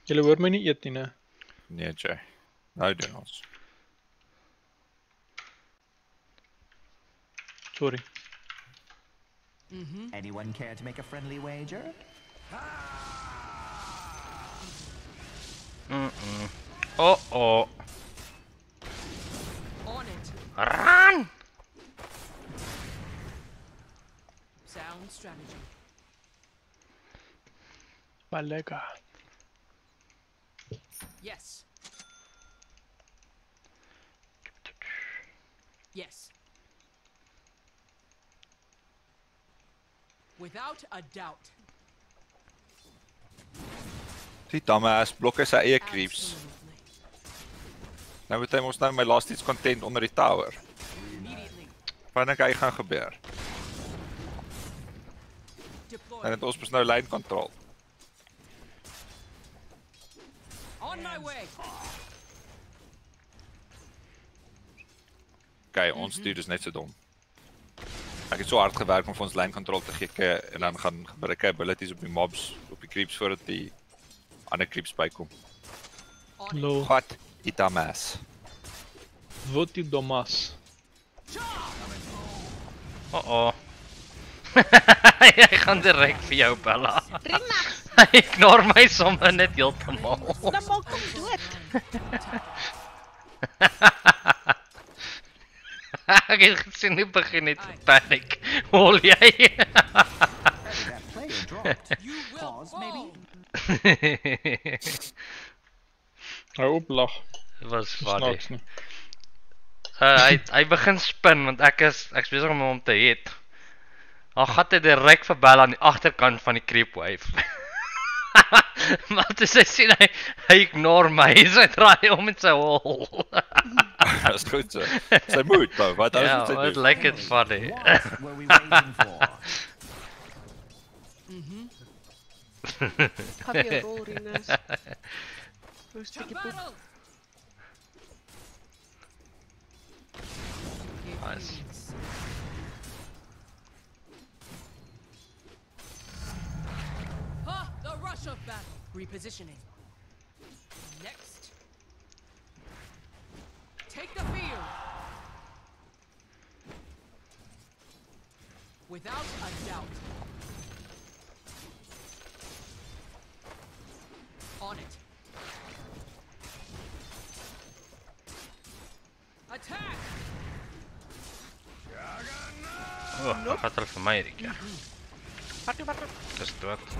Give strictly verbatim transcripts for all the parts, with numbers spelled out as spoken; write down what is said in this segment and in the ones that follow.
Julle hoor my nie eet nie, né? Nee, Jay. Nou doen ons. Sorry. Mm-hmm. Anyone care to make a friendly wager? Mm-mm. Oh oh. On it. Run! Sound strategy. Maar lekker. Yes. Yes. Without a doubt. Die dumbass blokke sy eie creeps. Absolutely. Nou moet hy ons nou my last hits content onder die tower. Immediately. Wat dink hy gaan gebeur? Deploy. En dit ons mos nou lane control. On my way. Okay, ons dude is net so dom. Ek het so hard gewerk om vir ons lane control te gee en dan gaan gebruik hy abilities op die mobs, op die creeps voordat die ander creeps bykom. On it. Lol. Wat? Die dumbass. Wat die domas. Oh oh. Hy gaan direk vir jou Bella. Remax, Hy ignore my sommer net heeltemal. dan maak hom dood. Ek het gesien hy begin net te panic. Hol jy? Hey, that player dropped. You will Pause, fall. maybe? Hou op lag. Was funny. Snaaks nie. Uh, hy hy begin spin want ek is ek's besig om hom te hit. Dan gat hy direk vir Bella aan die agterkant van die creep wave. Maar toe sy sien hy hy ignore my, so hy draai om met sy hol. Dis goed so. Sy moet, bro. Wat Ja, anders moet sy wat doen? lyk dit funny. What were we waiting for? Pak jou rol, Rinus. Roos To bietjie poep. battle. Nice. Huh, the rush of battle. Repositioning. Next. Take the field. Without a doubt. On it. Attack! Oh, hy vat hulle vir my hierdie keer. Dis dood.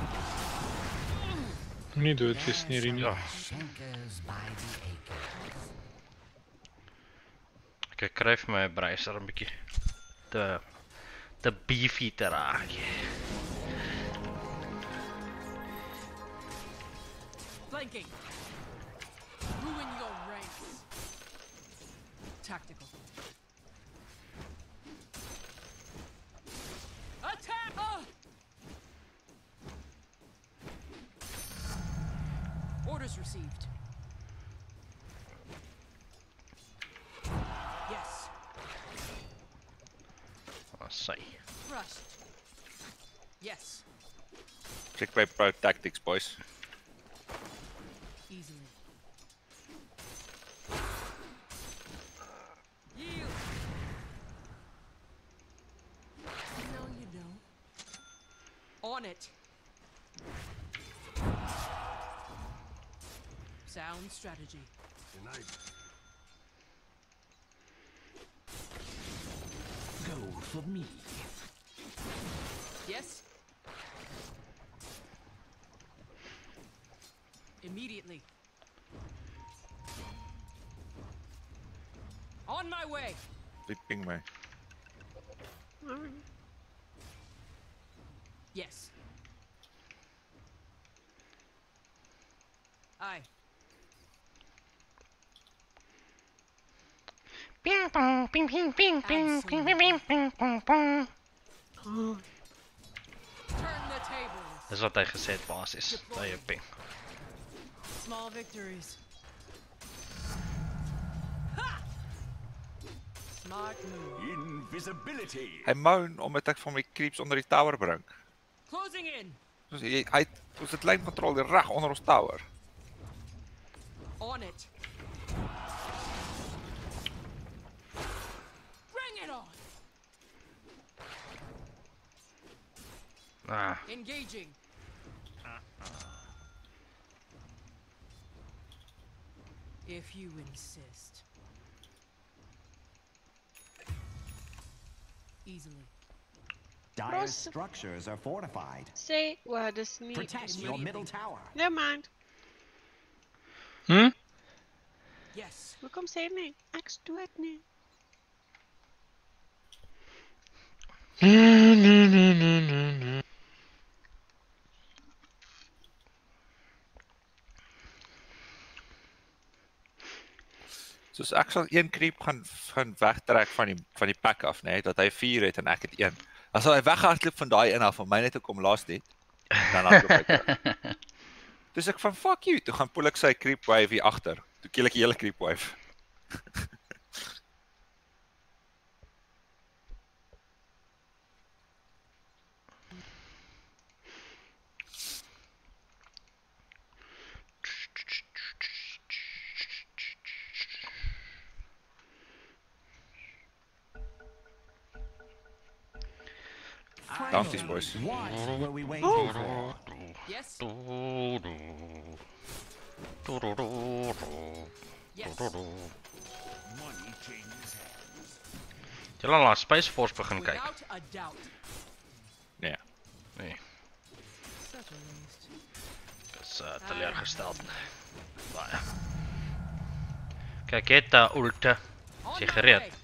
Nie dood is nie, Rini. Ja, Shankers by the acres. ek kry vir my 'n bracer 'n bietjie te te beefy te raak. Flanking. Ruin your ranks. Tactical. Attack! Ah! Orders received. Yes. Oh, sy. Crushed. Yes. Check by pro tactics, boys. Easily. Yield. No, you don't. On it. Sound strategy. Go for me. Yes. Immediately. On my way. Die ping my. Yes. Aye. Ping pong, ping ping ping ping ping ping ping ping pong pong. Turn the tables. Dis wat hy gesê het basies. Daai ping. Small victories. Ha! Smart move. Invisibility. Hy moan omdat ek van my creeps onder die tower bring. Closing in. Soos hy hy ons het lane control reg onder ons tower. On it. Bring it on. Ah, Engaging. If you insist. Easily. Dire Ross- structures are fortified. Say, well, dis nie. Protect your middle tower. Never mind. Hm? Yes. Hoekom sê jy nie? Ek doen dit nie. Nee, nee, nee, nee, nee, nee. Soos ek sal een creep gaan gaan wegtrek van die van die pack af, nê, nee, dat hy vier het en ek het een. As hy weghardloop van daai een af om my net te kom laas net, dan hardloop hy terug. Dis ek van fuck you, toe gaan poel ek sy creep wave hier agter. Toe kill ek die hele creep wave. Bounties, boys. What were we waiting for? Yes. do, do. Do, do, do, do. Yes. Do, do, do. Money changes hands. Jy laat na Space Force begin kyk. Without a doubt. Nee. Nee, Such a waste. ek is uh, teleurgesteld. Baie. Kyk, jy het uh, ulte. On Is jy my gereed? way.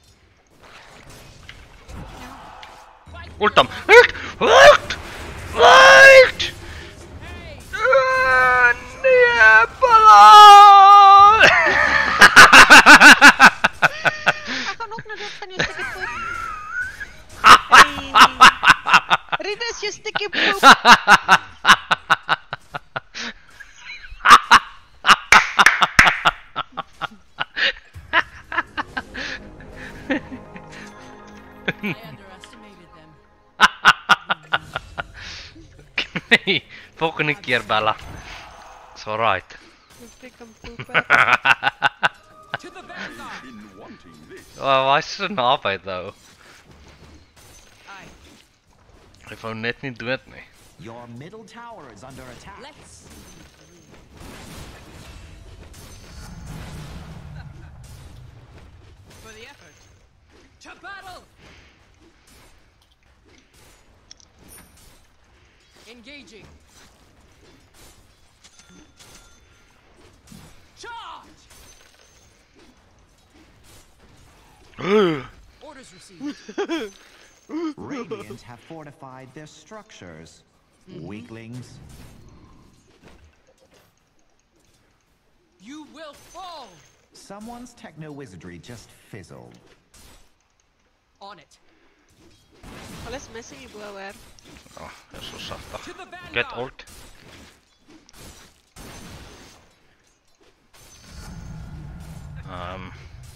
Ultam. Wait! Wait! Wait! Hey. Uh, nee, bala! Ek gaan ook na dood van jou stukkie poep. Hey. Rinus, jou stukkie poep. I underestimated them. Nee, volgende keer Bella. It's alright. Jou freaking poep. To the vanguard. Oh, waar is so naby though? Aye. Ek wou net nie dood nie. Your middle tower is under attack. Let's. For the effort. To battle. Engaging. Charge. Orders received. Radiant have fortified their structures. Weaklings. You will fall. Someone's techno-wizardry just fizzled. On it. Alles missing hier bo hoor. Oh, dit is so sagtig. To the vanguard. Get ult. Um.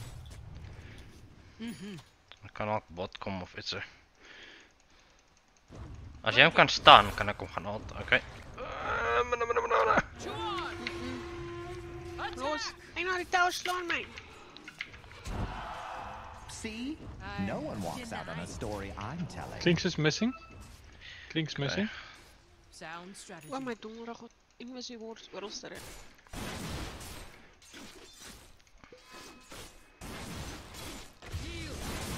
Ek kan ook bot kom of iets. As jy hom kan staan, kan ek hom gaan ult. Okay. Uh, mana, mana, mana, mana. Charge. Los, Attack. ek na die touw slaan my. See? I No one walks out on deny. a story I'm telling. Klinks is missing. Klinks missing. Sound strategy. O my donderdag god, invisie word oral sterre. Heal.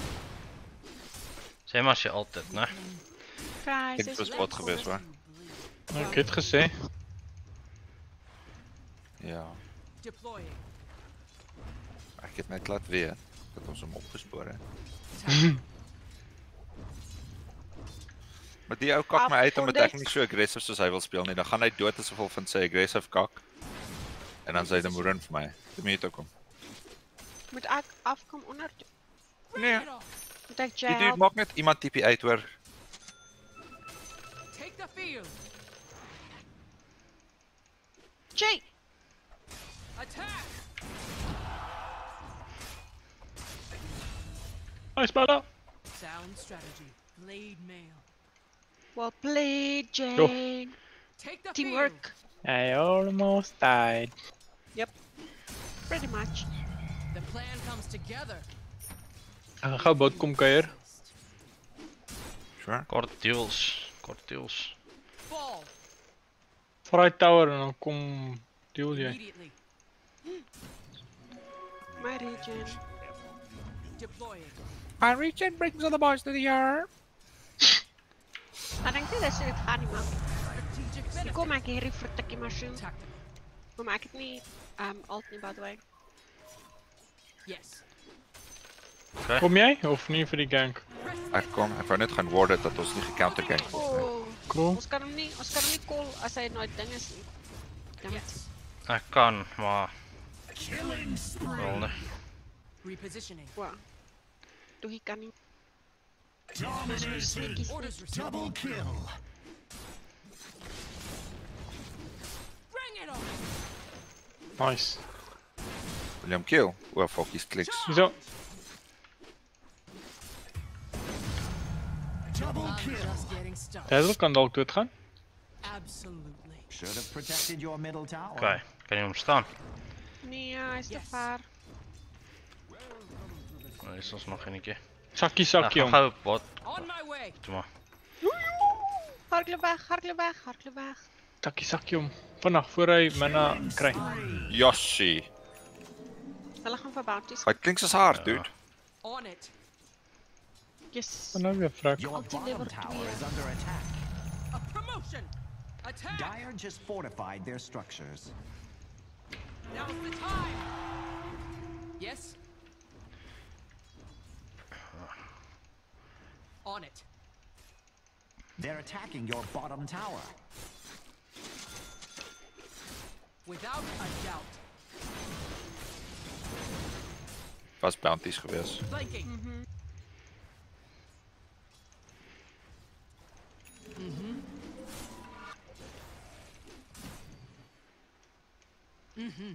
Sê maar as jy ult het, né? Kry, Ek het was bot geweest, hoor. Nou, ek het gesê. Ja. Deploying. Ek het net laat weet dat ons hom opgespoor het. Maar die ou kak my uit omdat ek nie so aggressief soos hy wil speel nie. Dan gaan hy dood as gevolg van sy aggressive kak. En dan sê hy dan moer vir my. Dit moet ook kom. Moet ek afkom onder toe? Bring Nee. it on. Moet ek Die jy dude help? maak net iemand T P uit hoor. Take the field. Jay! Attack. Nice Bella. Sound strategy. Blade mail. Well played, Jane. Take the Teamwork. I almost died. field. Pretty much. The plan comes together. Ek gaan gou bot kom kuier. Sure. Kort deals, kort deals. Fall Vir die tower en dan kom deel jy. immediately. My region. Deploying. My region brings all the boys to the yard. Ek dink nie dis dit gaan nie, man. Strategic Ek benefit. kom ek hierdie vir tikkie machine. Tactical. Kom ek het nie um alt nie, by the way. Yes. Kom jy of nie vir die gank? Ek kom, ek wou net gaan word dat ons nie gecounter gank word nie. Oh, Cool. ons kan hom nie, ons kan hom nie call as hy nooit ding is nie. Damn it. Yes. Ek kan, maar wel nee. Repositioning. Wow. Toe hy kan nie. Ons moet sneakies nie. Orders received. Double kill. Bring it on. Nice. William kill. O, fuck, his clicks. Hierso. I'm just getting started. Dazzle kan dalk doodgaan. Absolutely. Should have protected your middle tower. Okay, kan jy hom staan? Nee, hy is te Yes. ver. Nou is ons nog enetjie. Sakkie Ek sakkie gaan om. gou bot, On my way. toe maar. Hardloop weg, hardloop weg, hardloop weg. Sakkie sakkie om. Vinnig voor hy mana kry. Yoshi. Hulle gaan vir bounties. Hy klinks as hard, dude. On it. Yes. Nou weer vrak. Your Ulti bottom level tower twee. is under attack. A promotion. Attack. Dire just fortified their structures. Now's the time. Yes. On it. They're attacking your bottom tower. Without a doubt. Was bounties gewees. Flanking. Mm-hmm. Mm-hmm. Mm-hmm.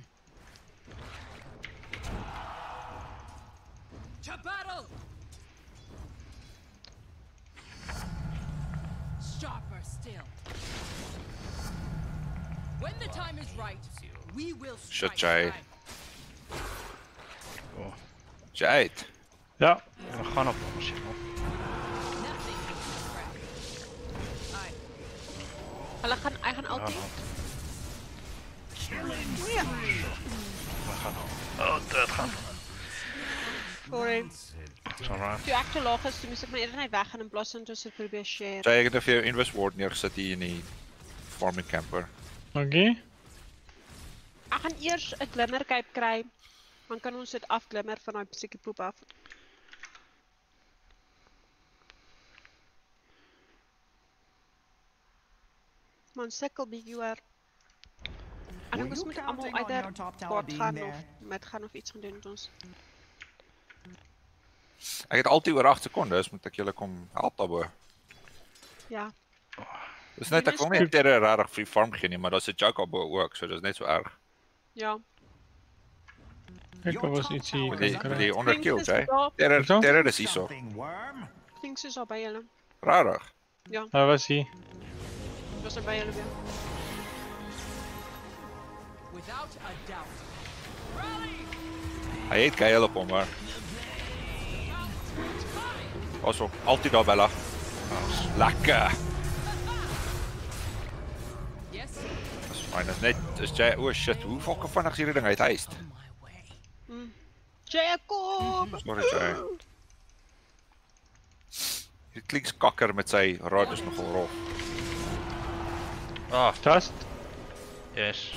To battle! Sharper still. When the time is right, we will Shit, strike. Jay. time. Jade. Ja. We gaan op ons hier. Nothing can distract. Aye. Hulle gaan, hy gaan Ja, ulti. nou. O ja. We gaan op. Oh, dit gaan. Sorry. It's alright. Toe ek te laag is, toe moes ek my eerder net weggaan in plaas van toe sit probeer share. Jay, ek het nou vir jou Invis Ward neergesit hier in die farming camper. Okay. Ek gaan eers 'n glimmer cape kry. Dan kan ons dit afglimmer van daai psieke poep af. Man sukkel bietjie hoor. Ek Were dink ons you moet almal counting on uitder your top tower bot being gaan there? of met gaan of iets gaan doen met ons. Ek het altyd oor agt sekondes, moet ek julle kom help daarbo. Ja. Dis net ek wil nie terre regtig vir die farm gee nie, maar daar's 'n joke daarbo ook, so dis net so erg. Ja. Kyk, daar was iets hier. Die kan kry. die onder kill, Dink Jay. is daar. Terre Hoezo? terre is hierso. Something, worm. Klink soos al by julle. Regtig. Ja, Hy was hier. dit was er by julle weer. Without a doubt. Rally! Hy het geil op hom, maar also altyd daar Bella. Lekker. Yes. Dis fyn. Dis net is Jay. O shit, hoe fucking vinnig is hierdie ding uit huis? On my way. Jacob! Sorry Jay. Dit klink kakker met sy rod is nogal rof. Ah, Trust. yes.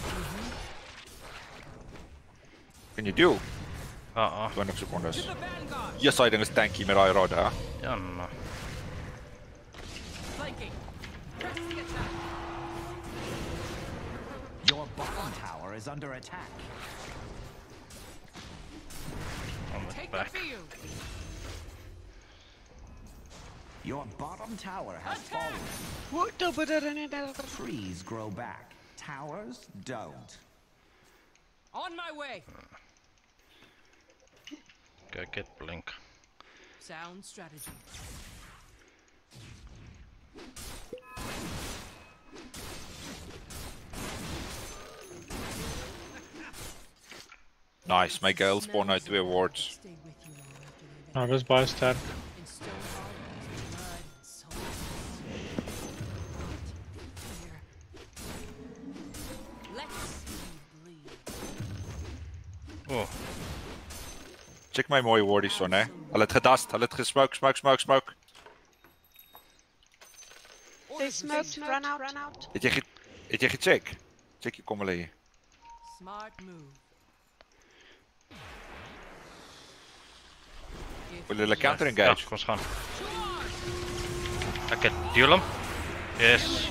Can you do? Ah, ah. twintig sekondes. The vanguard. Yes, hy ding is tanky met daai rod, hè. Ja, nou. Flanking. Press the attack. Your bottom tower is under attack. On the Take back. the field. Your bottom tower has fallen. What the better? Trees grow back. Towers don't. On my way. Go get blink. Sound strategy. Nice, my girl spawn nou twee wards. Nou, dat is baie sterk. Oh, Check my mooi wardie son, hè. Hulle het gedast, hulle het gesmoke, smoke, smoke, smoke. They smoked, run out, run out. Het jy ge het jy gecheck? Check jy kom hulle hier. Smart move. Wil hulle counter ja, engage? kom ons gaan. Ek het duel hom. Yes.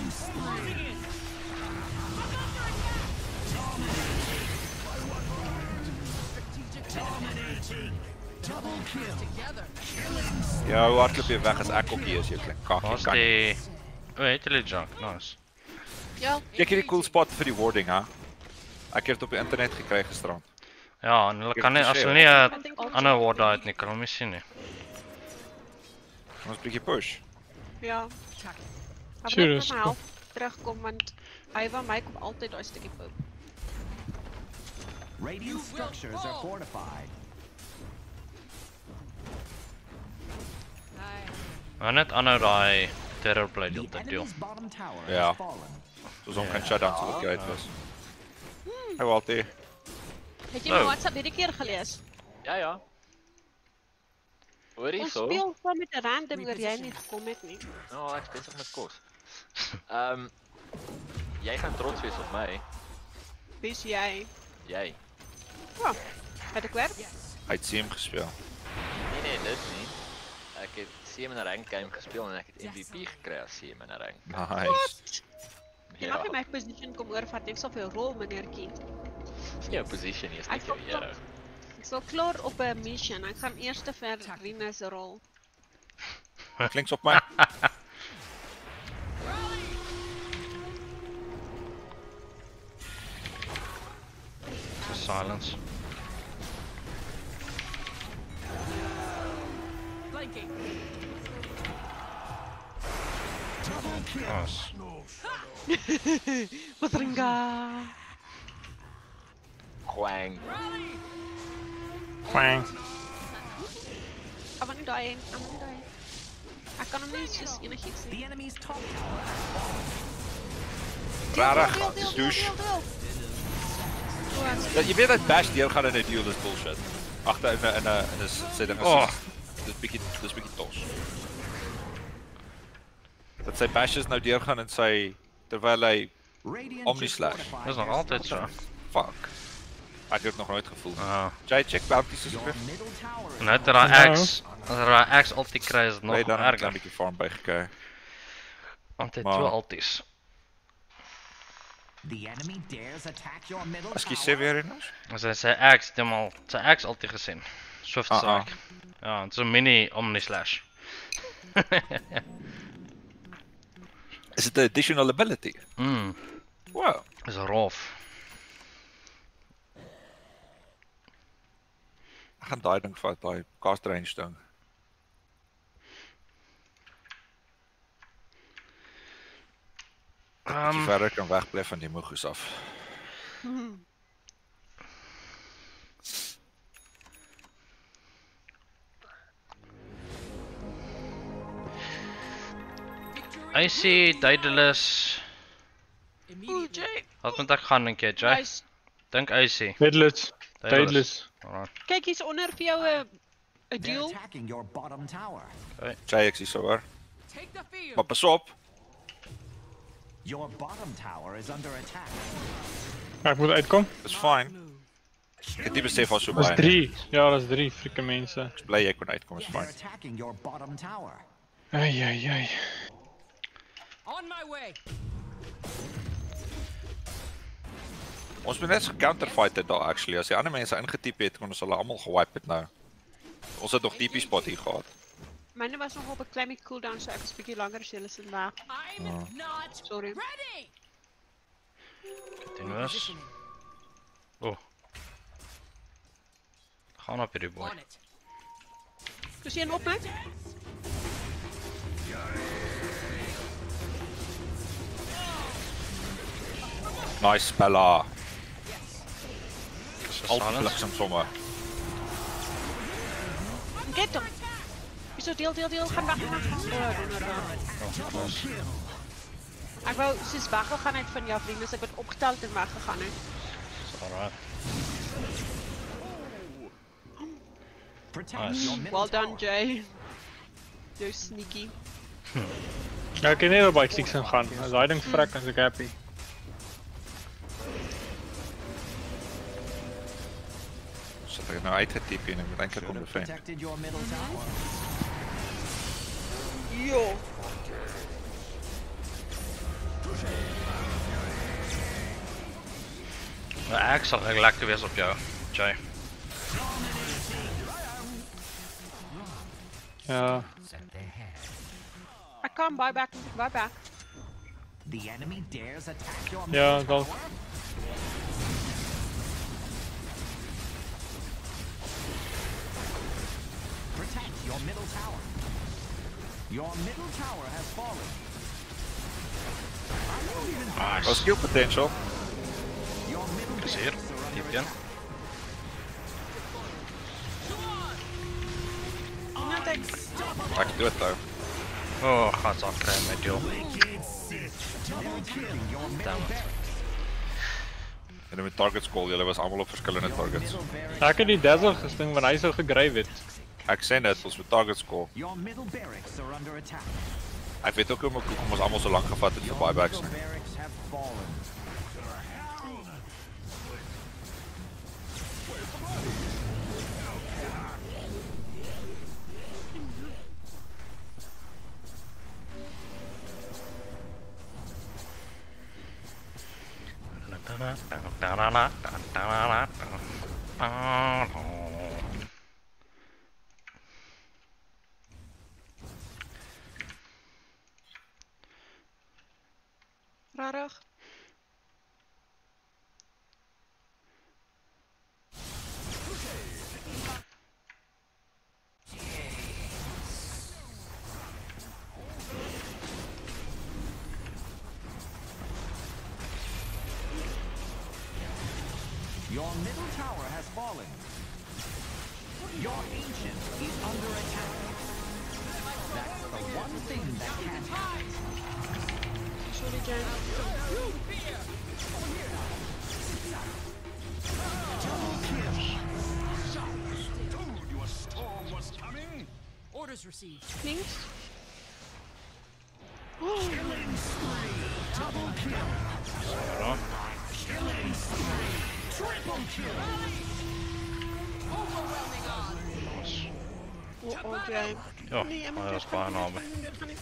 Ja, hoe hardloop jy weg as ek ook hier is, jy klink kakkie Waar's kan. die... O, het julle junk, nice. Ja, Kyk hierdie cool spot vir die warding, hè. Ek het dit op die internet gekry gisterand. Ja, en hulle Ek kan nie, het as gesê, hulle nie 'n ander ward daar het nie, kan hulle nie sien nie. Ons bietjie push. ja. Maar Sure, net is kan my cool. help terugkom want hy van my kom altyd daai stukkie poop. Radiant structures are fortified. Maar net aanhou daai terror play The deel te deel. enemy's bottom tower Ja. has fallen. Soos om kan shutdown so dat jy uit was. Hy wil altyd. Het jy Nou. my WhatsApp hierdie keer gelees? Ja, ja. Hoor Ons hierso. speel saam met 'n random oor jy nie gekom het nie. Nou, ek is besig met kos. Ehm um, jy gaan trots wees op my. Wie's jy? Jy. Ja. Het ek werk? Hy het C M gespeel. Nee nee, dit nie. Ek het C M in 'n rank game gespeel en ek het M V P gekry as C M in 'n rank. Nice. Jy mag nie my position kom oorvat, ek sal vir jou rol meneertjie. Dis nie 'n position nie, is net Ek jou sal- hero. Ek sal klaar op 'n mission. Ek gaan eers vir Rinus rol. Klinks op my. Silence. Flanking. Nice. Patringa. Quang. Quang. Ek wil nie daai een, ek wil nie daai. Ek kan hom nie soos enigiets nie. The enemy's top tower. Rarig, Deel, deel, deel, douche. deel, deel. O, ek Ja, jy weet dat Bash deur gaan in 'n duel is bullshit. Agter in 'n in 'n in 'n sê ding is. Oh. Dis bietjie dis bietjie tos. Dat sy Bashes nou deur gaan in sy terwyl hy Radiant Omni is slash. fortified Dis nog their altyd top so. fuck. Ek het dit nog nooit gevoel. Ja. Jy check bounties Your asseblief. middle tower is Net dat daai X, as hy daai X altyd kry is dit nog Nee, dan 'n klein erger. bietjie farm bygekry. Altyd Maar- twee alties. The enemy dares attack your middle As jy tower. sê weer eens. As hy sy X, het hom al sy X altyd gesien. Swift Ah, strike. Ja, dit is 'n mini omni slash. Is dit 'n additional ability? Mm, Wow. is rof. Ek gaan daai ding vat, daai cast range ding. Jy Um, verder kan wegbly van die moegus af. I see Daedalus. Oeh, Immediately. Jay. Wat moet ek gaan dink jy, Jay? Nice. Dink I see. Deadless. Deadless. Alright. Kyk hier's onder vir jou 'n 'n They're deal. attacking your bottom tower. Jy ek sien so hoor. Take the field. Maar pas op. Your bottom tower is under attack. Ek moet uitkom. Dis fine. Move. Ek het nie besef was so Dis baie. nie. drie. Ja, dis drie frikke mense. Ek is bly jy kon uitkom, is They're fine. attacking your bottom tower. Ai ai ai. On my way. Ons moet net gecounterfight het daar actually. As die ander mense ingetiep het, kon ons hulle almal gewipe het nou. Ons het nog D P spot hier gehad. Myne was nog op 'n klein bietjie cooldown, so ek was bietjie langer as julle se weg. I'm not Sorry. ready. Dit was. Positioning. Oh. Gaan op hierdie boy. On it. Kus jy een op my? Nice Bella. al silence. bliksem sommer. Get hom. Wieso deel deel deel gaan weg. Oh, doen er dan. Oh, close. Ek wou soos weggegaan het van jou vriende, so ek het opgetel en weggegaan het. It's alright. Protect Nice. your middle Well done, tower. Jay. You're sneaky. Ja, ek het net op bike six gaan. As daai ding vrek, dan is ek happy. Sit ek nou uitgetyp en ek moet eintlik kom Should have bevriend. protected your middle tower. Jo. Nou, ek sal ek lekker wees op jou, Jay. Ja, Ek kan buy back, buy back. The enemy dares attack your ja, middle dan tower. Protect your middle tower. Your middle tower has fallen. I won't even Nice. Wel skill potential. Your middle Dis hier, barracks are under diep een. Iemand ek Ek het dood nou. Oh, gaat al krijgen met jou. attacking your middle Damn it. barracks. En dan met target call, julle was almal op verskillende targets. Middle barracks. ek het die dazzle gesting want hy sou gegryf het. Ek sê net ons met target call. Your middle barracks are under attack. Ek weet ook hoe my hoekom ons almal so lank gevat het vir buybacks. Middle barracks have fallen. rarig. Your middle tower has fallen. Your ancient is under attack. That's the one thing that can't happen. Sorry, Jay. Orders received. Links. Zo. Oh, oh, Jay. Ja, Nee, jy maar moet dat dit is bijna gaan me. nie- dit gaan nie.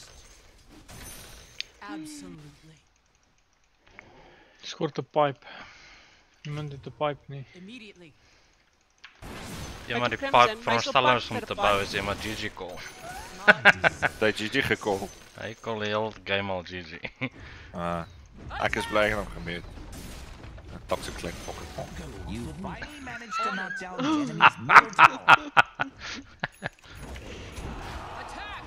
Absolutely. Skort 'n pipe. Niemand het 'n pipe nie. Immediately. Ja, maar die Crimson, pipe my so veronderstelling is pipe om vir te die bouwen pipe. is iemand G G call. Hy het G G gecall. Hy call die hele game al G G. Uh, ek is bly ek het hom gemute. 'n Toxic klein pocket. You finally managed to knock down the enemy's middle tower. Attack!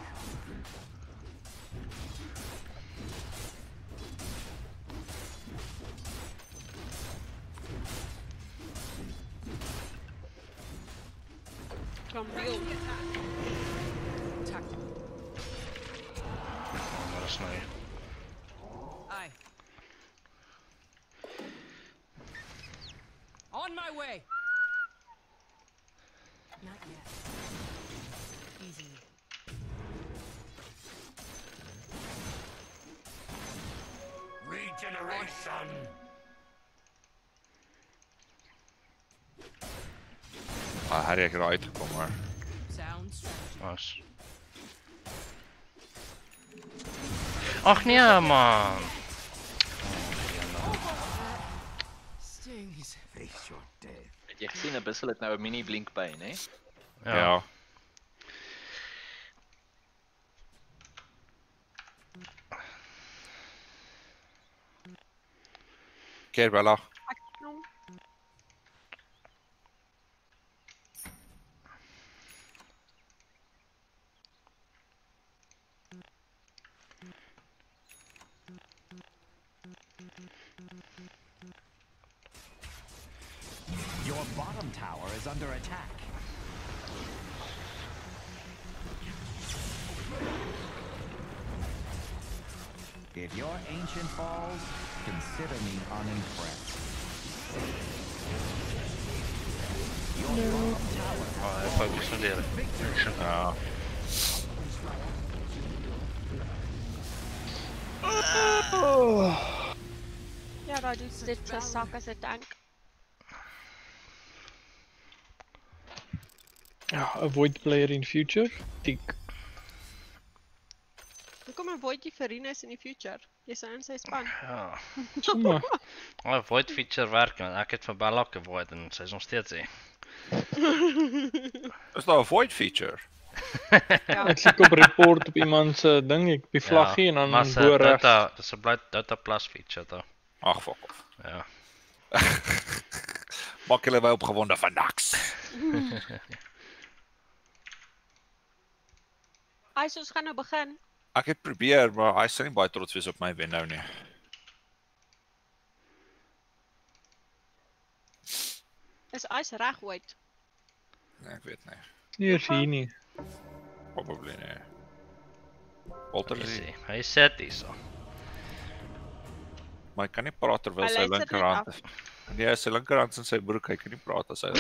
Kan beeld. Attack. Maar dat is nee. Aye. On my way. Not yet. Easy. Regeneration. Maar Harry ek het er uitgekom maar. Sound strategy. Nice. Ach nee man. Stings. Face your death. Het jy gesien 'n bussel het nou 'n mini blink by, né? Ja. Ja. ja. Keer Bella. Ek nou. Your Your bottom tower is under attack. If your ancient falls, consider me unimpressed. Your bottom tower has Oh, hy fokus op die. Ja. Ja, daar doet dit sy sak as 'n tank. Ja, avoid player in future. Tik. Hoekom avoid jy vir Rinus in die future? Jy's in sy span. Ja. Sommer. Oh, void feature werk, want ek het vir Bella gevoid en sy is nog steeds hier. Is daar 'n void feature? Ja. Ek klik op report op iemand se ding, ek op die vlaggie en dan maar sy bo regs. data, dis 'n bly data plus feature daar. Ag, fuck off. Ja. Maak julle my opgewonde van niks. Hy sê ons gaan nou begin. Ek het probeer, maar hy sal nie baie trots wees op my wen nou nie. Is ys reg ooit? Nee, ek weet nie. Nie eens hier nie. Probably nie. Walter Hy is sê, hy sê dit so. maar hy kan nie praat terwyl Hy sy luister net linkerhand af. is. Nee, sy linkerhand is in sy broek, hy kan nie praat as hy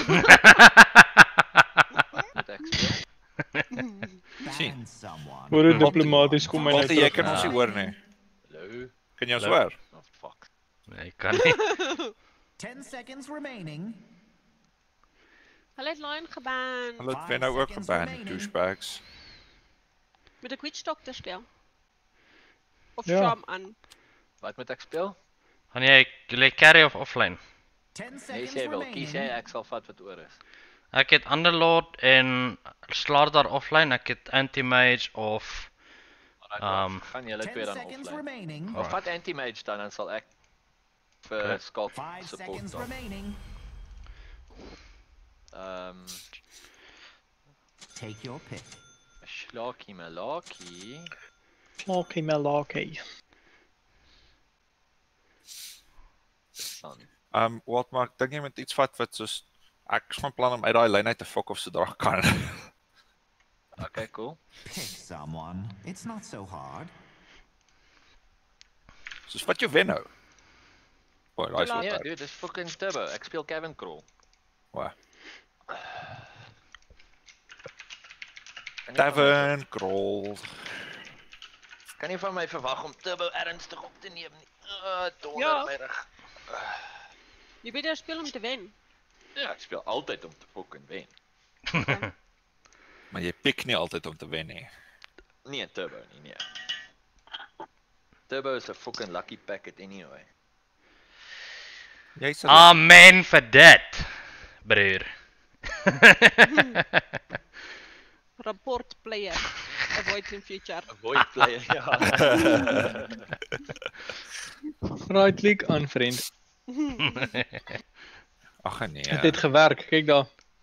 Moet ek speel? sien. ban someone. Hoe diplomaties kom hy nou Walter, jy terug. kan ons nie hoor nie. Hallo? Kan jy ons Hallo. hoor? Oh fuck. Nee, hy kan nie. Ten seconds remaining. Hulle het Lion geban. Hulle het wen nou ook geban, douchebags. Met 'n Witch Doctor speel. Of Ja. Sham aan. Wat moet ek speel? Gaan jy jy carry of offline? Ten Nee, seconds sê wel, kies jy, remaining. ek sal vat wat oor is. Ek het Underlord en Slardar offline, ek het Anti-Mage of Alright, Um, gaan julle twee Ten dan seconds offline. remaining. Of vat anti-mage dan, dan sal ek vir Okay. skalk Five support seconds dan. remaining. Ehm, Take your pick. Shlakie Malaki. Malkie Malaki. Dan. Um, wat maar ek dink jy moet iets vat wat soos ek is van plan om uit daai lyn uit te fok of sodra ek kan. Okay, cool. Pick someone. It's not so hard. Soos wat jy wen nou. O, daai is Laat- Nee, wat. dude, dis fucking turbo. Ek speel Kevin Crawl. Waar? Kan nie van my- Tavern crawl. Kan nie van my verwag om turbo ernstig op te neem nie. Uh, donder Ja. my rug. Jy beter speel om te wen. Ja, ek speel altyd om te fucking wen. Maar jy pik nie altyd om te wen nie. Nee, turbo nie, nee. Turbo is 'n fucking lucky packet anyway. Jy sê Amen vir dit, broer. Report player. Avoid in future. Avoid player, ja. Right click unfriend. ag nee. Het dit gewerk? Kyk daar.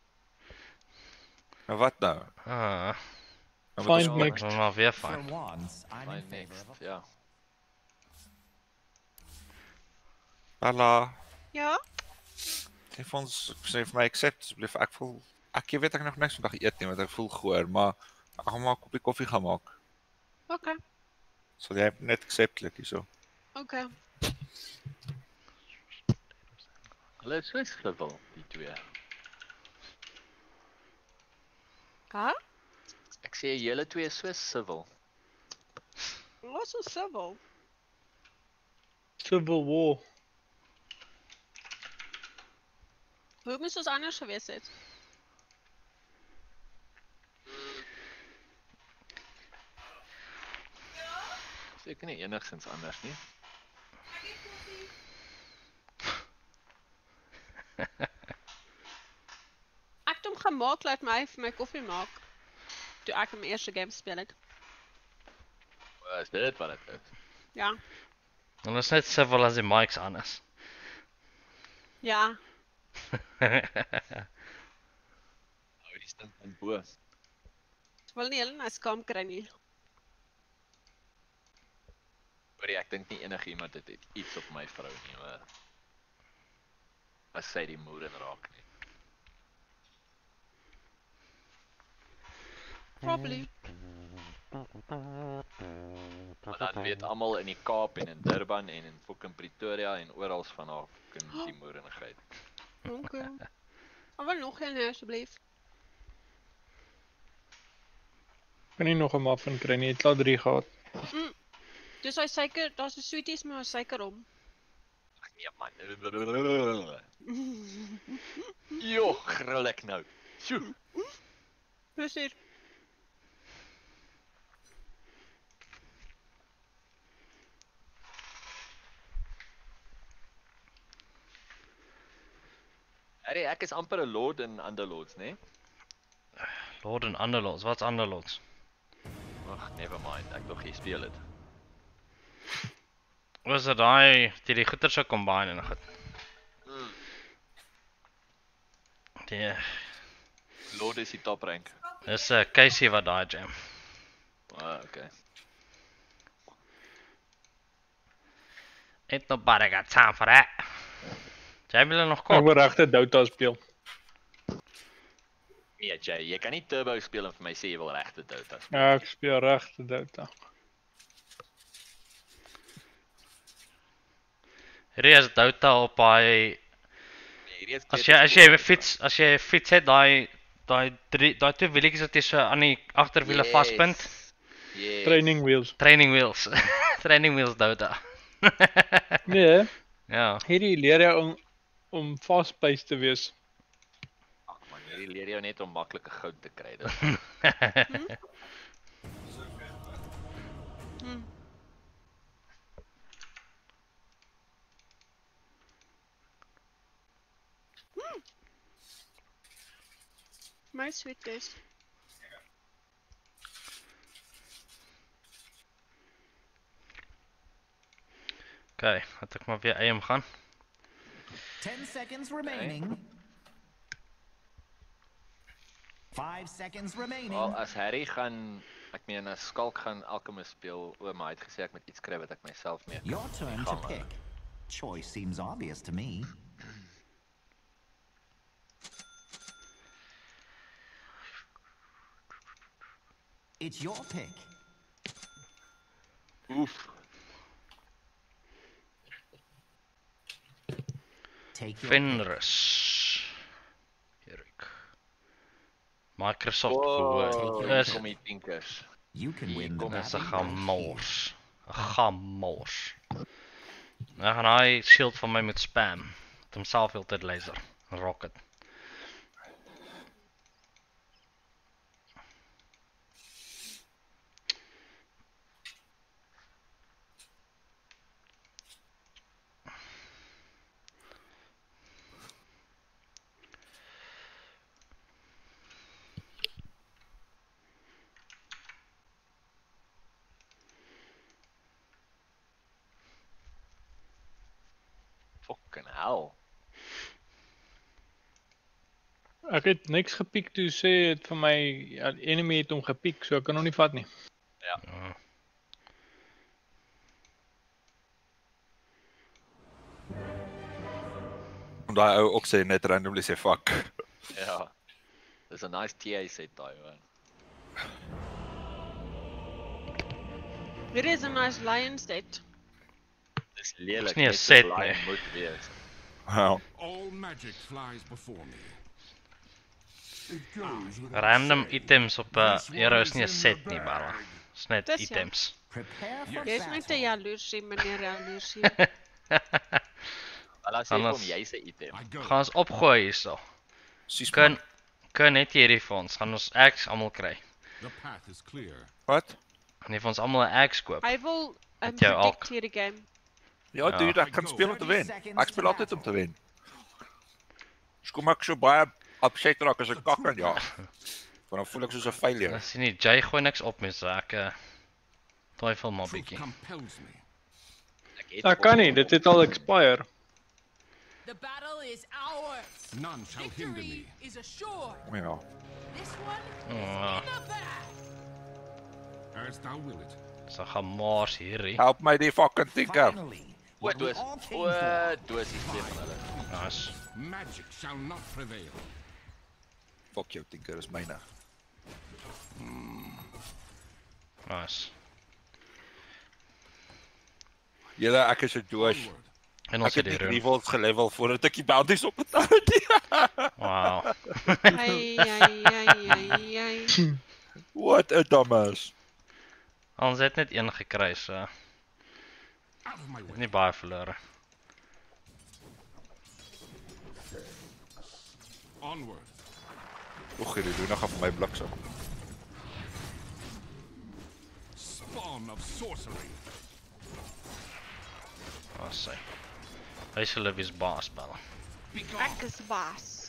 Nou wat nou? Ah, Nou moet Find ons- mixed. ons maar weer For fine. once, I'm My in favor next, of ja. Hallo. Ja? Sê vir ons, sê vir my accept asseblief. Ek voel ek jy weet ek nog niks vandag eet nie want ek voel gehoor, maar ek gaan maar 'n koppie koffie gaan maak. Okay. Sal jy net accept klik hierso? Okay. Hulle is so civil, die twee. Ha? Ek sê julle twee is so civil. Los ons civil. Civil War. Hoe moes ons anders gewees het? Seker nie enigstens anders nie. Ek het hom gemaak laat my vir my koffie maak. Toe ek my eerste game speel het. O, is dit wat dit is? Ja. En is net civil as die mics aan is. Ja. Hou die stink in bo. Ek wil nie hulle nou skam kry nie. Hoorie, ek dink nie enigiemand het iets op my vrou nie, hoor. As sy die moeder raak nie. Probably. Maar dan weet almal in die Kaap en in Durban en in fucking Pretoria en oral van haar fucking die moerenigheid. Okay. Maar wil nog een alsjeblieft. Kan nie nog 'n muffin kry nie, het al drie gehad. Mm. Dus hy suiker, daar's 'n sweeties maar hy suiker om. Ag nee man. Jo, gril ek nou. Sjoe. Dis hier. Harry, ek is amper 'n lord in Underlords, né? Nee? Lord en Underlords, wat's Underlords? Ag, never mind, ek dog jy speel dit. Was dit daai die die goeie se combine en goed. Mm. Die Lord is die top rank. is 'n uh, Casey wat daai jam. Ah, okay. Ain't nobody got time for that. Jy wil nog Ek kort. wil regte Dota speel. Nee, Jay, jy kan nie turbo speel en vir my sê jy wil regte Dota speel. Ja, ek speel regte Dota. Hierdie is Dota op hy Nee, hierdie is as jy as jy 'n fiets as jy 'n fiets het daai daai drie daai twee wielietjies wat jy so aan die agterwiele Yes. vaspunt. Yes. Training wheels. Training wheels. Training wheels Dota. Nee, Ja. hierdie leer jou om om fast-paced te wees. Ag man, hierdie leer jou net om maklike goud te kry. Dit. Hmm. Hmm. My sweeties. Okay, laat ek maar weer A M gaan. Ten seconds remaining. Five seconds remaining. Wel, as Harry gaan, ek meen as Skalk gaan Alchemist speel, o, maar hy het gesê ek moet iets kry wat ek myself mee kan. Your turn to gaan, pick. Choice seems obvious to me. It's your pick. Oef. Take your pick. Fenris. Erik. Microsoft Oh, Word hier is kom die tinkers. You can Hier win the kom is 'n battle right here. gemors. 'n Gemors. Nou gaan hy shield van my met spam. Het homself heeltyd laser. Rocket. Fucking hell. Ek het niks gepiek toe sê het vir my ja, die enemy het hom gepiek, so ek kan hom nie vat nie. Ja. Ja. Om daai ou ook sê net randomly sê fuck. Ja. Dis 'n nice T A set daai hoor. Hier is 'n nice lion set. Dis lelik. Dis nie 'n net soos set Lion nie. Moet wees. Ja. All magic flies before me. It goes without Random saying. items op 'n This one hero is is nie 'n in set the nie, bag. barra. Dis net Dis ja. items. Prepare for Jy's net te battle. jaloersie, meneer jaloersie. Hulle sê Anders- kom jy's 'n item. I go. Gaan ons opgooi hierso. Sis Kan man. kan net hierdie vir ons. Gaan ons X almal kry. The path is clear. Wat? Gaan nie vir ons almal 'n X koop. Hy wil 'n Met jou predict Alk. hierdie game. Ja, Ja. dude, ek kan speel om te wen. Ek speel altyd om te wen. Dis kom ek so baie upset raak as ek kak kan ja. Want dan voel ek soos 'n failure. Ek sien nie Jay gooi niks op nie, so ek uh, twyfel maar Truth bietjie. compels me. Ek het Ek kan nie, dit het al expire. The battle is ours. None shall hinder Victory me. is assured. Ja. This one Oh, in the bag. As thou will it. so gaan mors hierdie. Help my die fucking tinker. Finally, O, what we doos. all came O, for. dosis twee van hulle. Nice. Magic shall not prevail. Fuck jou tinker is myne. Nice. Julle, ek is so doos. Onward. En Ek ons het het die die rune. rivals gelevel voordat ek die bounties opbetaal het. Wow. Ai ai ai ai ai. What a dumbass. Ons het net een gekry, so Out of my way. nie baie verlore. Onward. Och, hierdie doen nog af my bliksem. Spawn of sorcery. Wat sê. Hy is Olivia's baas, Bella. Be gone. Ek is baas.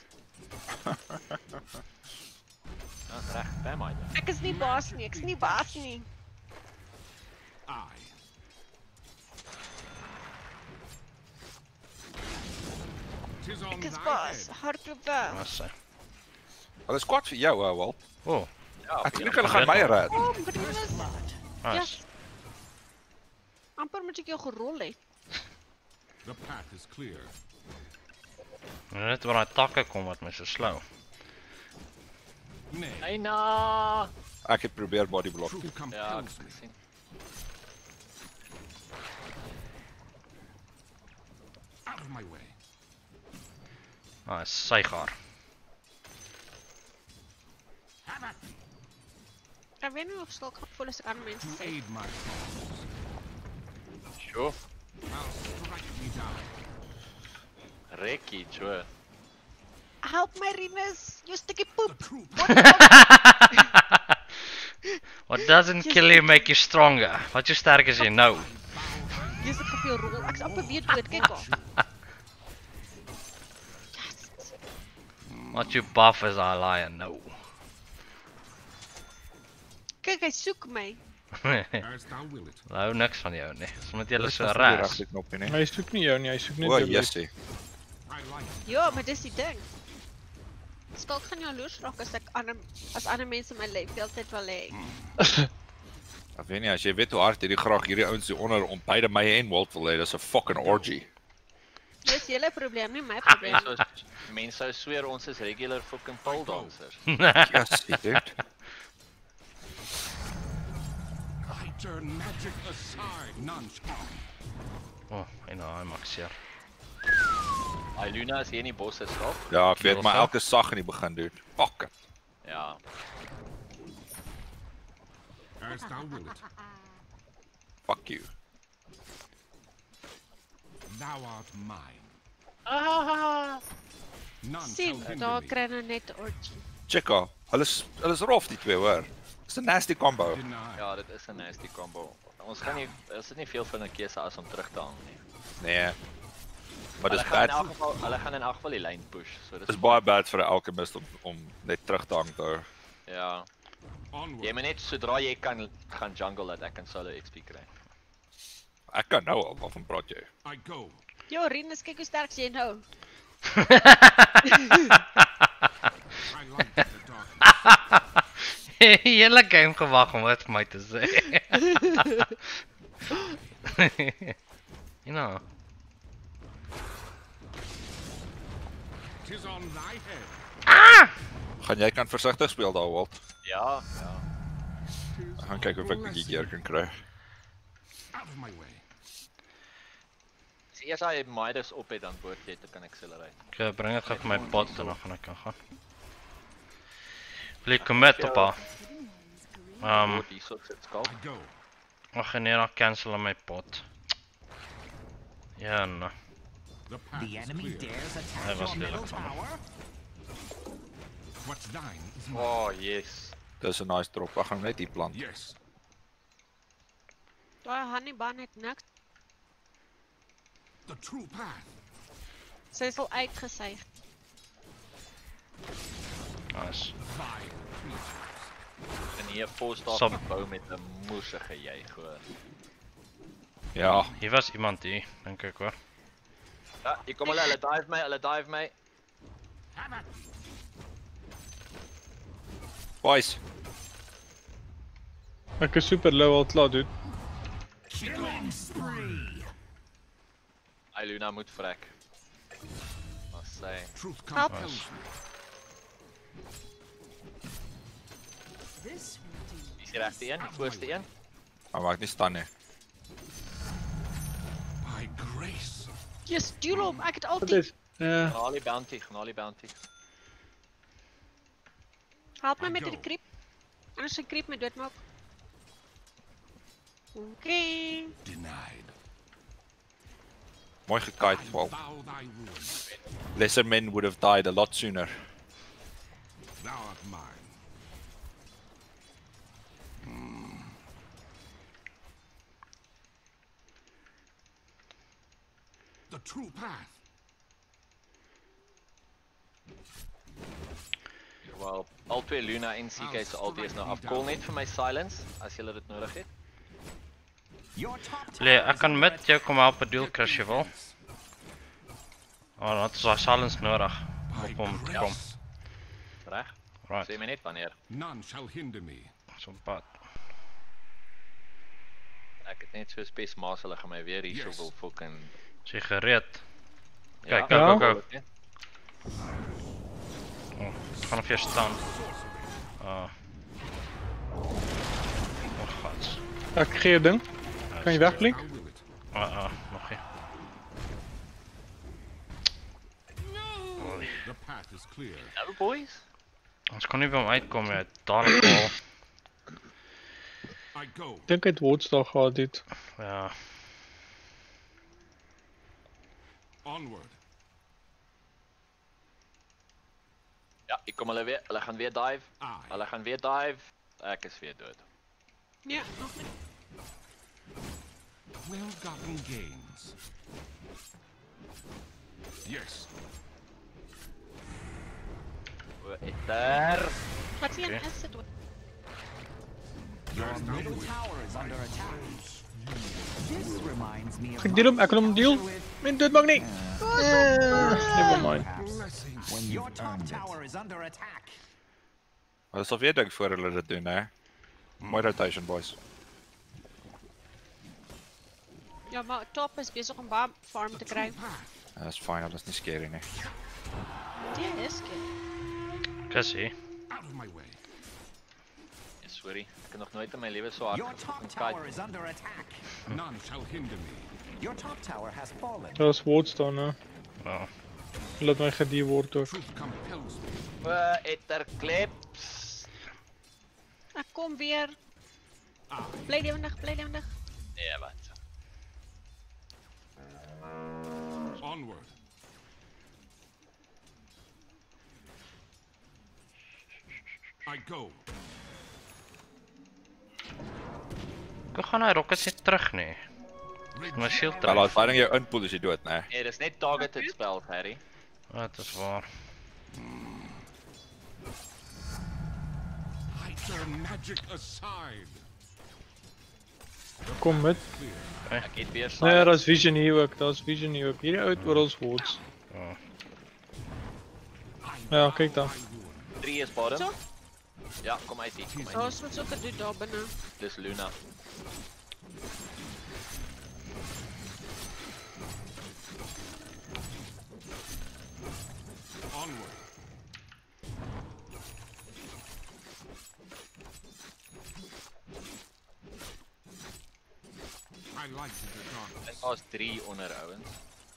Dis reg, bam my. Ek is nie baas nie, ek is nie baas nie. I. Tis on Ek is thy baas. head. Hardloop weg. Wat sê. Hulle is kwaad vir jou, ou, Walt. O, oh, Ja, Ek dink hulle gaan my red. Kom, Rinus. Ja. nice. Amper moet ek jou gerol het. The path is clear. Net waar hy takke kom wat my so slou. Nay. Hey na. Ek het probeer body block. Truth Ja, compels ek me. sien. Out of my way. Nice, sygaar. Have at me. Ek weet nie of skalk gevoel as ek aan mense To sê. aid my cause. Sjoe, I'll strike me down. rekkie, so. Help my Rinus, jy stukkie The poep. true What doesn't kill you make you stronger. Wat so sterk is jy nou? Jy is ek op jou rol. Ek is amper weer dood, kyk al. Yes. What you buff is I lion nou. Kyk, hy soek my. as thou will it. Nou niks van jou nie. Dis omdat jy Dis so nie die ras. regte knoppie nie. Hy soek nie jou nie, hy soek net O, jou. jessie. I like it. Ja, maar dis die ding. Skalk gaan jaloers raak as ek ander as ander mense my lewe heeltyd wil hê. Ek weet nie, as jy weet hoe hard hierdie graag hierdie ouens hier onder om beide my en Walt wil hê, dis 'n fucking orgy. Dis julle probleem, nie my Mense probleem. sou mense sou sweer ons is regular fucking pole dancers. Jessie, dude. I turn magic aside. None strong. O, oh, en nou hy maak seer. Ai Luna is hier in die bosse stop. Ja, ek weet, Kill maar sap. elke sag in die begin, dude. Fuck it. Ja. As thou will it. Fuck you. Thou art mine. Ah, None shall Sien, hinder daar me. kry nou net 'n orgie. Chicka, hulle is hulle is rof die twee, hoor. Dis 'n nasty combo. Deny. ja, dit is 'n nasty combo. Ons gaan nie is dit nie veel van 'n keuse as om terug te hang nie. Nee. Maar dis Hulle gaan in elk bad. geval, hulle gaan in elk geval die lyn push. So dit Dis baie bad vir 'n alchemist om om net terug te hang te hou. ja. Jy Onward. moet net sodra jy kan gaan jungle dat ek kan solo X P kry. Ek kan nou al, waarvan praat jy? I go. Jo, Rinus, kyk hoe sterk jy nou. I like the dark. Hele game gewag om wat vir my te sê. You know. Tis on thy head. Gaan jy kan versigtig speel daar, Walt? Ja, ja. Ek gaan kyk of ek 'n bietjie gear kan kry. Out of my way. As eers hy Midas op het dan word jy te kan accelerate. Ek bring dit gou vir my pot en dan gaan ek kan gaan. Wil jy commit op haar? Um, Word hier so sit skalk. I go. ag nee, dan cancel aan my pot. Ja, nou. The path The is enemy clear. dares Hy attack was your middle lelijk van me. tower. What's thine is mine. Oh, yes. Dis 'n nice drop. Ek gaan net hier plant. Yes. Daai Hannibal het niks. The true path. Sy is al uitgesuig. Nice. Vile creatures. En hier voor staat Sab- gebou met 'n moesige juig hoor. Ja, Hier was iemand hier, dink ek hoor. Ja, hier kom hulle, hulle dive my, hulle dive my. Have it. boys. Ek is super low al klaar, dude. Killing spree. Ai Luna moet vrek. Wat sê? Truth Help. compels me. This will do. Dis die regte een, die voorste een. Maar maak nie staan nie. By grace. Yes, duel hom. Ek het Wat altyd. is? Ja, Gaan die bounty, gaan die bounty. Help my met die creep. Anders sy creep my doodmaak. Okay. Denied. Mooi gekite, I wow. vow thy ruin. Lesser men would have died a lot sooner. Thou art mine. The true path. Wel, al twee Luna en C K se ulti is nou af. Call net vir my silence as jy dit nodig het. Your top tower Lee, ek is kan under met jou kom help 'n duel crush jy wil. Oh, dat is daai silence nodig By op hom te kom. grace. Reg? Right, Sê my net wanneer. None shall hinder me. so op pad. Ek het net so spes maas hulle gaan my weer hier so Yes. wil fucking Is jy gereed? Ja, Kyk, go, go, Ja. go. Oh, ek gaan op jou staan. Ah. Oh, god. ek gee jou ding. Kan jy wegblink? Thou will it. Ah, ah, nog nie. Oei. The path is clear. Nou boys. Ons kan nie by hom uitkom nie, dadelik al. I go. Ek dink hy het Woodstock gehad dit. Ja, Onward. Ja, ek kom hulle weer, hulle gaan weer dive. I. Hulle gaan weer dive. Ek is weer dood. Ja, nog nie. Well-gotten gains. Yes. O, etter. Wat sien Okay. is dit? Your middle tower is under attack. This reminds me of Ek deel hom, ek wil hom deel. with Men doodmaak nie. Never mind. Blessings. when your top tower is under attack. Maar dis al weer ding voor hulle dit doen, hè. Mooi rotation, boys. Ja, maar top is besig om baie farm te kry. Ja, dis fyn, dat is nie scary nie. Ja, is goed. kussie. Out of my way. Ja, sorry. Ek het nog nooit in my lewe so hard Your top gefucking tower kite. is under attack. None shall hinder me. Your top tower has fallen. Daar is Woodstock nou. Ja. Laat my gedie word ook. Truth compels me. O, etter kleps. Ek kom weer. Bly lewendig, bly lewendig. Nee, wat? Onward. I go. Hoe gaan hy rockets nie terug nie? My shield Ja, terug. laat baie ding jou inpoel as jy dood, né. Nee, dis net targeted spel, Harry. Dit is waar. I turn magic aside. Kom met. Ek het weer Nee, silence. daar's vision hier ook. Daar's vision hier ook. Hierdie ou oral Woods. Ja. Ja, kyk dan. drie is bottom. So. Ja, kom uit hier, kom uit. Daar's wat ook 'n dude daar binne. Dis Luna. Onward. I like the darkness. En daar's drie onder ouens.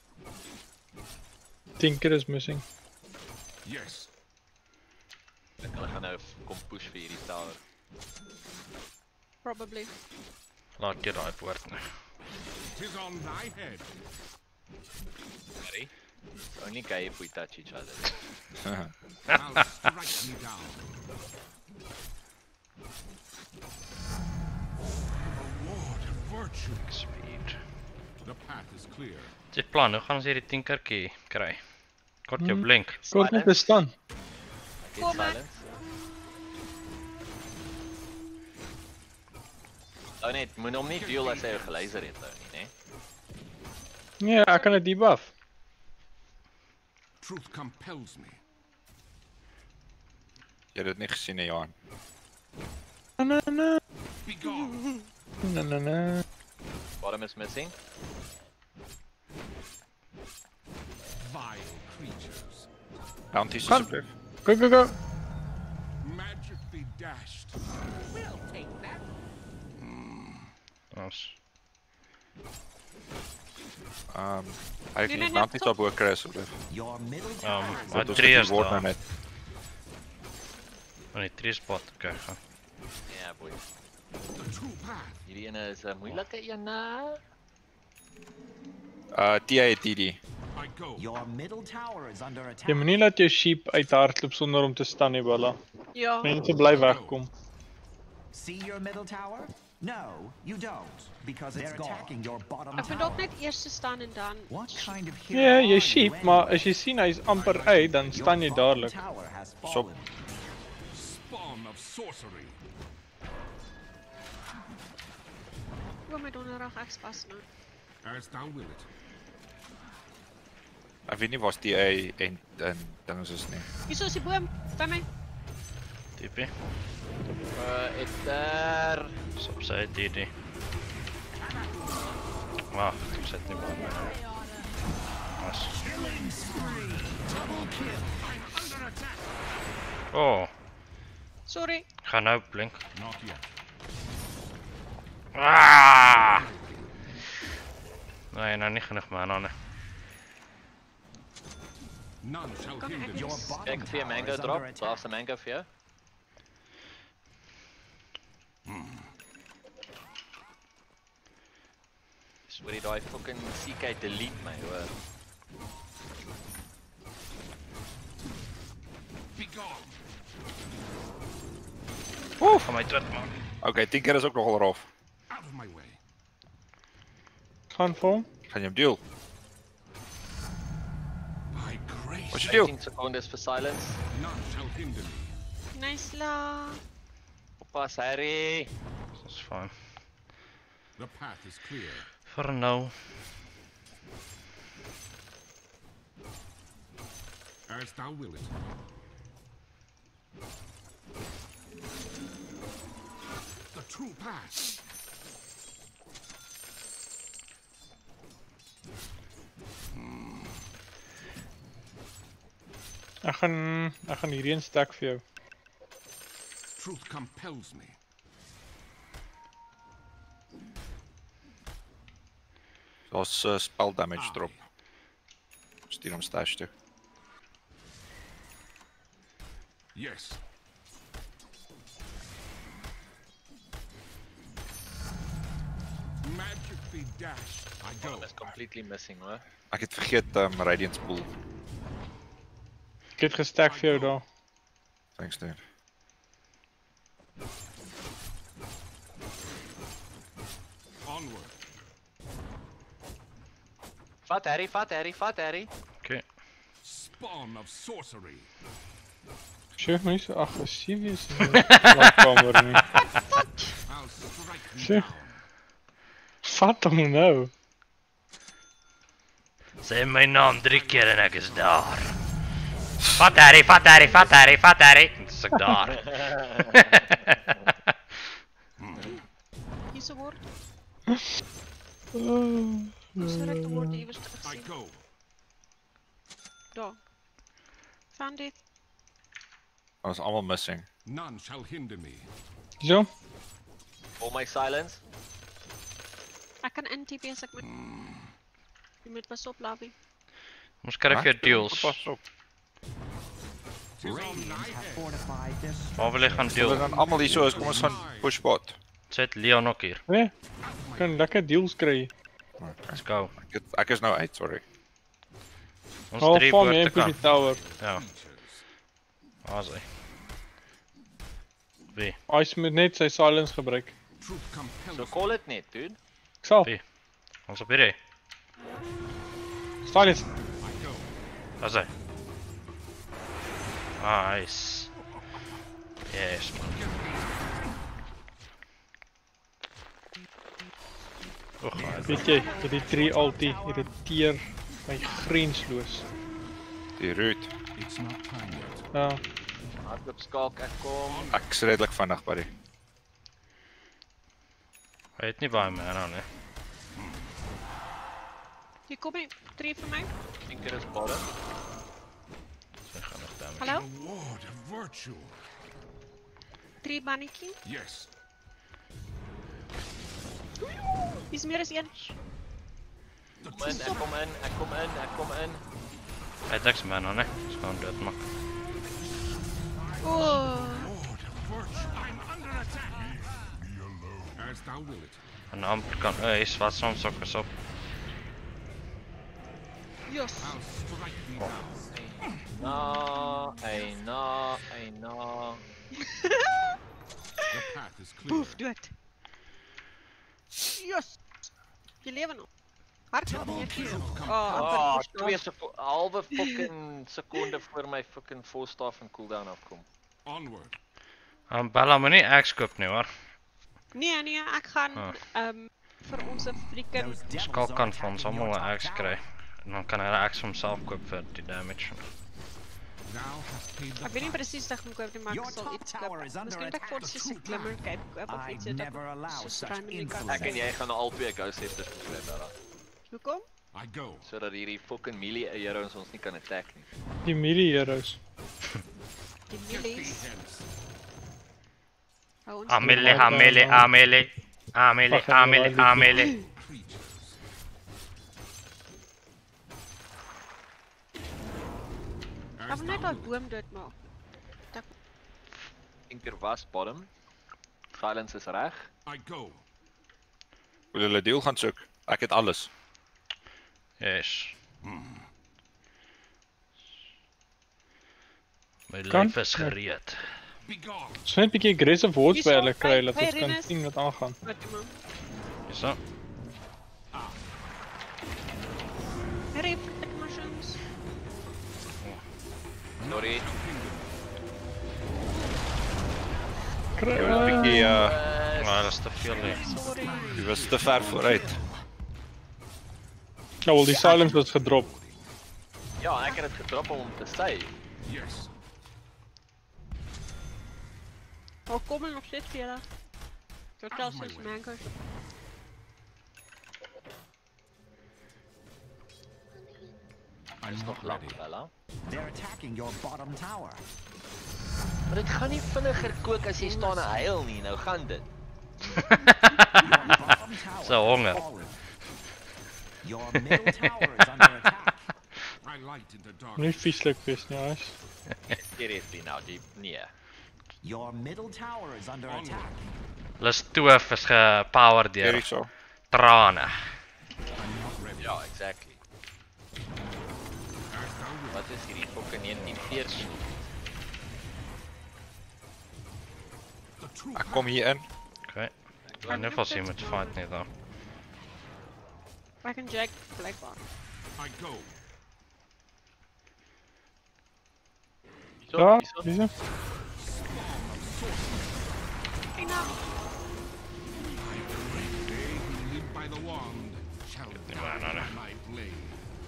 Tinker is missing. Yes. Ek hulle gaan nou f- kom push vir hierdie tower. Probably. Laat jy daai woord nie. Tis on thy head. Harry. It's only gay if we touch each other. Now strike me down. Reward of virtue. Speed. The path is clear. Dis plan, hoe gaan ons hierdie tinkertjie kry? Kort jou Hmm. blink. Kort net bestaan. Ek het Kom maar. silence. Oh nee, moet hom nie duel as hy jou gelaser het nou nie, né? Nee, ek kan dit debuff. Truth compels me. Jy het dit nie gesien nie, Johan. Na na na. Be gone. Na na na. Bottom is missing. Vile creatures. Bounties Kan. asseblief. Go go go. Magic be dashed. We'll take that. Ons. Ehm Hy Nee, kan nee, nie nee, net op hoor kry asseblief. Your middle Um, tower is maar Dit drie is is word nou daar. net. Oh nee, drie spot. Okay, gaan. Ja, boy. The true path. Hierdie ene is 'n moeilike een. uh. Uh T A T D. I go. Your middle tower is under attack. Jy moenie laat jou sheep uithardloop sonder om te staan nie, Bella. Ja. Mense bly wegkom. See your middle tower? No, you don't, because it's attacking your bottom Ek moet tower. ook net eers te staan en dan. What kind of hero Ja, are jy you sheep, maar anyway? as jy sien hy's amper uit, dan staan jy Your bottom dadelik. tower has Sop. fallen. Spawn of sorcery. O my donderdag, ek spas nou. As thou wilt. Ek weet nie waar's T A en en dinges is nie. Hier is die boom, by my. Tippie. Uh, Etter. Dis op sy D D. Wag, ek sit nie maar. As. Oh, Sorry. gaan nou blink. Not yet. Ah! Nee, nou nie genoeg mana nie. None shall Kan hinder ek me. Your eens- bottom Kyk vir 'n tower mango is drop. under attack. Daar's 'n mango vir jou. Sorry, daai fucking C K delete my, hoor. Be gone. Oef, van my twit man. Okay, tien keer is ook nogal rof. Out of my way. Gaan vir hom. Gaan jy hom deel? By grace. Wat jy deel? fifteen secondes vir silence. None shall hinder me. Nice la. Oppas, Harry. Dis fyn. The path is clear. Vir nou. As thou wilt. The true path. Ek gaan ek gaan hierdie een stack vir jou. Truth compels me. Daar's uh, spell damage drop. Stuur hom stash toe. Yes. Magically dash. I go. That's completely missing, hoor. Ek het vergeet um, Radiance Pool. Ek het gestack vir jou daar. Thanks dude. Onward. Vat Harry, vat Harry, vat Harry. Okay. Spawn of sorcery. Sjoe, my so aggressief is in die slaapkamer nie. I'll strike thee Sure. down. Vat hom nou. Sê my naam drie keer en ek is daar. Vat Harry, vat Harry, vat Harry, vat Harry. Dis ek daar. Hier's 'n woord. Oh, Ons het die woord iewers I gesien. go. Daar. Found dit. Ons almal missing. None shall hinder me. so. All my silence. Ek kan in T P as ek moet. Jy moet pas op, Lavi. Ons kry vir jou deals. Pas op. Tis on Radiant thy have head. fortified their Waar wil jy gaan Hulle deel? gaan almal hier so is, kom ons gaan push bot. Sit Leon ook hier. Nee. Kan lekker deals kry. Let's go. Ek het, ek is nou uit, sorry. Ons Al drie van jy boorde vir kan. die tower. Ja, waar is hy? Wie? Hy moet net sy silence gebruik. Truth compels So me. call it net, dude. Ek sal. Wie? Ons op hierdie. Silence. I go. Waar is hy? Nice. Yes, man. Oeg, hy Weet jy, vir die drie ulti irriteer my grensloos. Die route. It's not time yet. Ja. Hardloop skaak, ek kom. Ek's redelik vinnig, buddy. hy het nie baie mana nie. Hier kom hy. drie vir my. Tien keer is bottom. Sy gaan nog damage. Hallo? Award of virtue. Tree mannetjie. Yes. Dis meer as een. Kom in, ek kom in, ek kom in, ek kom in. Hy het niks mana, né? Dis gewoon doodmaak. Oh, I'm under attack. Leave me alone. As thou wilt. En amper kan, uh, hy is wat soms ook is op. yes. I'll strike thee down. Na, ei na, ei na. The path is clear. Boef, dood. Yes. Jy lewe nog. Hardloop Double hier. kill. Oh, Ah, amper twee se halwe fucking sekonde voor my fucking volstaaf en cooldown afkom. Onward. Um, Bella moet nie axe koop nie hoor. Nee, nee, ek gaan Ah. ehm vir ons freaking Those devils Skalk are kan vir ons attacking allemaal your een top axe tower. kry. En dan kan hy die axe vir homself koop vir die damage. Thou hast paid the Ek weet nie price. presies wat ek moet koop nie, maar Your ek sal top iets tower koop. is under Miskien dat ek attack. vir ons 'n glimmer cape koop of I iets wat never allow soos such randomly kan insolence. Ek en jy gaan al twee ghost hunters kry daar. Hoekom? I go. Sodat hierdie fucking melee heroes ons nie kan attack nie. Die melee heroes. Die Get thee milies. hence. Hou ons Amele, amele, amele. Amele, Wacht, amele, even, amele. Creatures. Ek As wil net thou daai wilt. boom doodmaak. Inker was bottom. Silence is reg. I go. Wil julle deel gaan soek? Ek het alles. Yes. My Kan? lyf is gereed. Be gone. Ons moet net 'n bietjie aggressive hordes by Hierso, hulle kry, hey, dat hey, ons kan Rinus. sien wat aangaan. Wat doen man? Hierso. Harry, flick mushrooms. Sorry. Kry Jy was 'n bietjie uh, Maar dat is te veel nie. Sorry. jy was te ver vooruit. Nou, wel die silence was gedrop. Ja, ek het dit gedrop om te save. Yes. Oh, kom er nog steeds vir julle. Tot zelfs my is way. mango's. I'm not Lap, ready. Bella. They're attacking your bottom tower. Maar dit gaan nie vinniger kook as jy staan en huil nie. Nou gaan dit. Your bottom tower Zo honger. has fallen. Your middle tower is under attack. I light in the dark. Nie vieslik wees nie, huis. Seriously nou, die nee. Your middle tower is under attack. Hulle stoof is gepower deur Hierdie so. trane. Ja, exactly. Wat is hierdie fucking negentien veertien? Ek kom hier in. Okay. Ek weet nie of ons hier moet fight nie dan. Ek en Jack blijkbaar. I go. Hierso, Ja, hierso. hierso. Kijk nou. They who live by the wand shall die no, no. by my blade.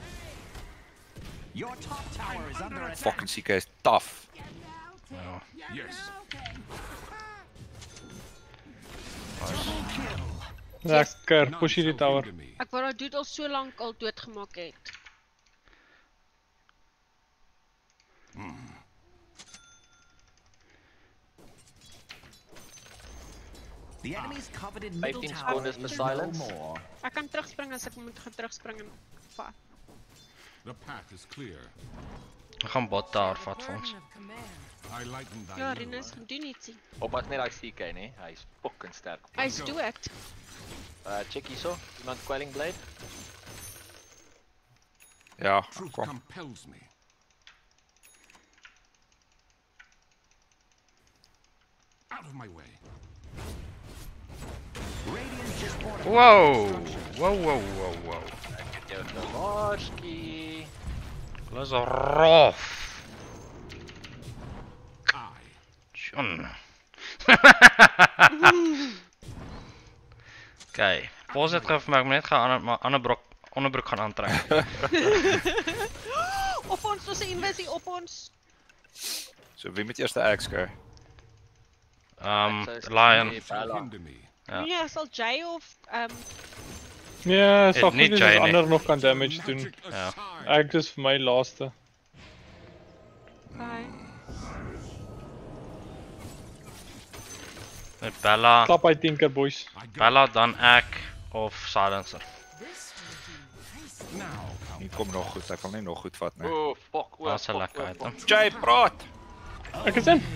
Your top tower is under attack. Fucking sieke is tough. Ja. Yes. Lekker, None push hierdie shall tower. hinder me. Ek wou dat dude al so lank al doodgemaak het. The enemy's coveted middle fifteen tower secondes is for no silence. more. Ek kan terugspring as ek moet gaan terugspring en vat. The path is clear. Ek gaan bot daar vat vir ons. Burden of command. I lighten thy Ja, load. Rinus, gaan doen ietsie. Oppas net daai C K, nee. Hy's fucking sterk. Hy is dood. Uh check hierso. Iemand Quelling Blade? Ja, Truth kom. compels me. Out of my way. Radiant just ordered Wow! Wow, wow, wow, wow. Ek het jou gewaarsku. Hulle is rof. I. John. Okay, pause dit gou vir my, ek moet net gaan ander maar ander broek onderbroek gaan aantrek. Op ons, ons 'n invasie op ons. So wie moet eers die axe kry? Um Ek sou Lion. sê Shall Bella. hinder me. Ja. Nee, sal Jay of ehm Ja, sal Het nie goed wees Jay as nie. ander nog kan damage doen. Magic Ja. aside. Ek is vir my laaste. Kai. Met Bella, Klap uit Tinker boys. I go. Bella dan ek of Silencer. This will be nice. Now, Nie kom nog goed, ek wil nie nog goed vat nie. Oh, fuck, oh, Dat is 'n fuck, lekker oh, item. fuck. Jay, praat! Ek is in.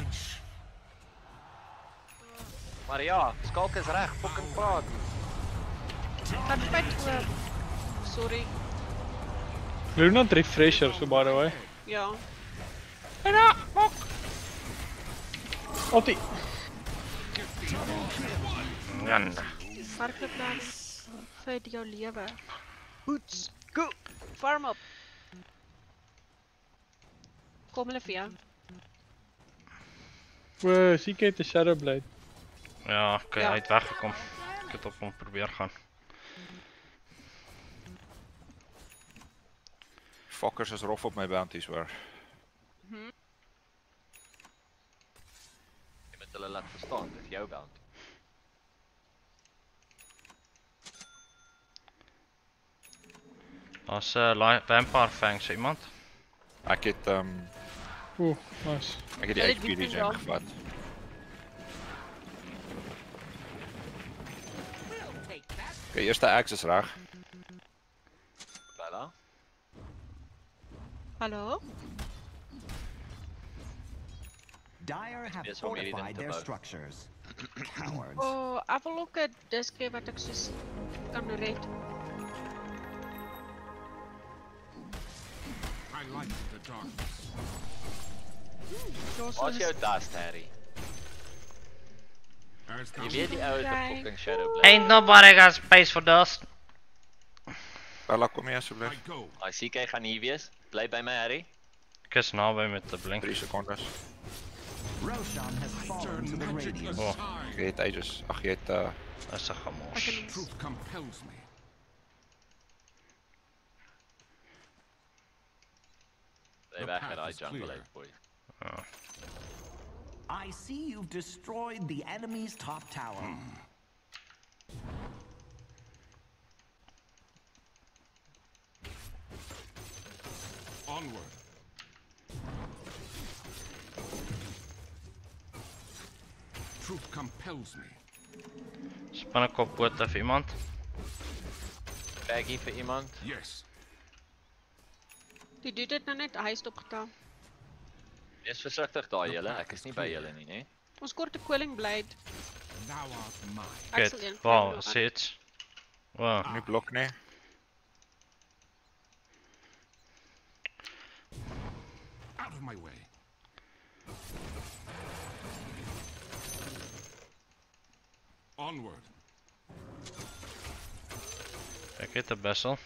Maar ja, Skalk is reg, fucking praat. Gaan spyt oor. Sorry. Luna het refresher so by the way. Ja. Otie. Ja, Hardlooplaan vir jou lewe. Boots, go. Farm up. Kom hulle vir jou. O, Seek het 'n Shadow Blade. ja, oké, Ja. hy het weggekom. Ek het op hom probeer gaan. Fokkers is rof op my bounties hoor. Jy moet hulle laat verstaan, dit is jou bounty. Daar's 'n uh, Vampire Fangs iemand. Ek het um Oeh, nice. ek het die Hulle H P diep in regen raak. gevat. Okay, eerste axe is reg. Bella? Hallo? Dire have Yes, om hierdie ding fortified te their bou. structures. Cowards. O, ek wil ook 'n disk hê wat ek soos kan red. I like the darkness. Daar's Waar is so jou dust, Harry? As thou Jy weet die ou het 'n Kijk. fucking shadow blade. Ain't nobody got space for dust. Bella, kom hier asseblief. I go. Hy C K gaan hier wees. Bly by my, Harry. Ek is naby met 'n blink. drie sekondes. Roshan has fallen Turn to the magic radiant. Oh. aside. Jy het ages. Ag, jy het uh Dis 'n Ek gemors. kan Truth compels me. Bly The weg path uit daai is jungle clear. uit, boy. I see you've destroyed the enemy's top tower. Onward. Truth compels me. Spinnekop boot of iemand. Kyk hier vir iemand. Yes. Die dude het nou net hy stop getel. Wees versigtig daai julle. Ek is nie by julle nie, né? Ons kort 'n cooling blade. Thou art mine. Ek Good. sal een Wow, kry, sê iets. Wow. nie blok nie. Out of my way. Onward. Ek het 'n bessel.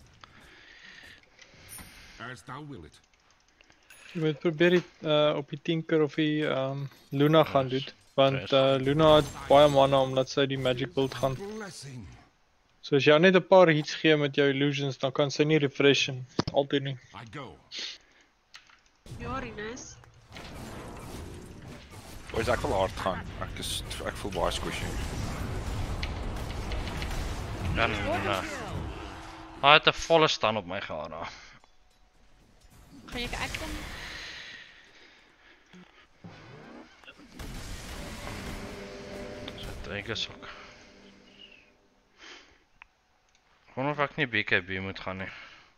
As thou will it. Jy moet probeer die, uh, op die Tinker of die um, Luna gaan doen. Want Yes. uh, Luna het baie mana omdat sy die magic build gaan. Blessing. So as jy haar net 'n paar hits gee met jou illusions, dan kan sy nie refreshen. Altyd nie. I go. Ja, Rinus. Boys, ek wil hard gaan. Ek is ek voel baie squishy. Ja, nee, nee, nee. Hy het 'n volle stand op my gehad daar. Gaan jy ek kom? So dink ek ook. Ek wonder of ek nie B K B moet gaan nie.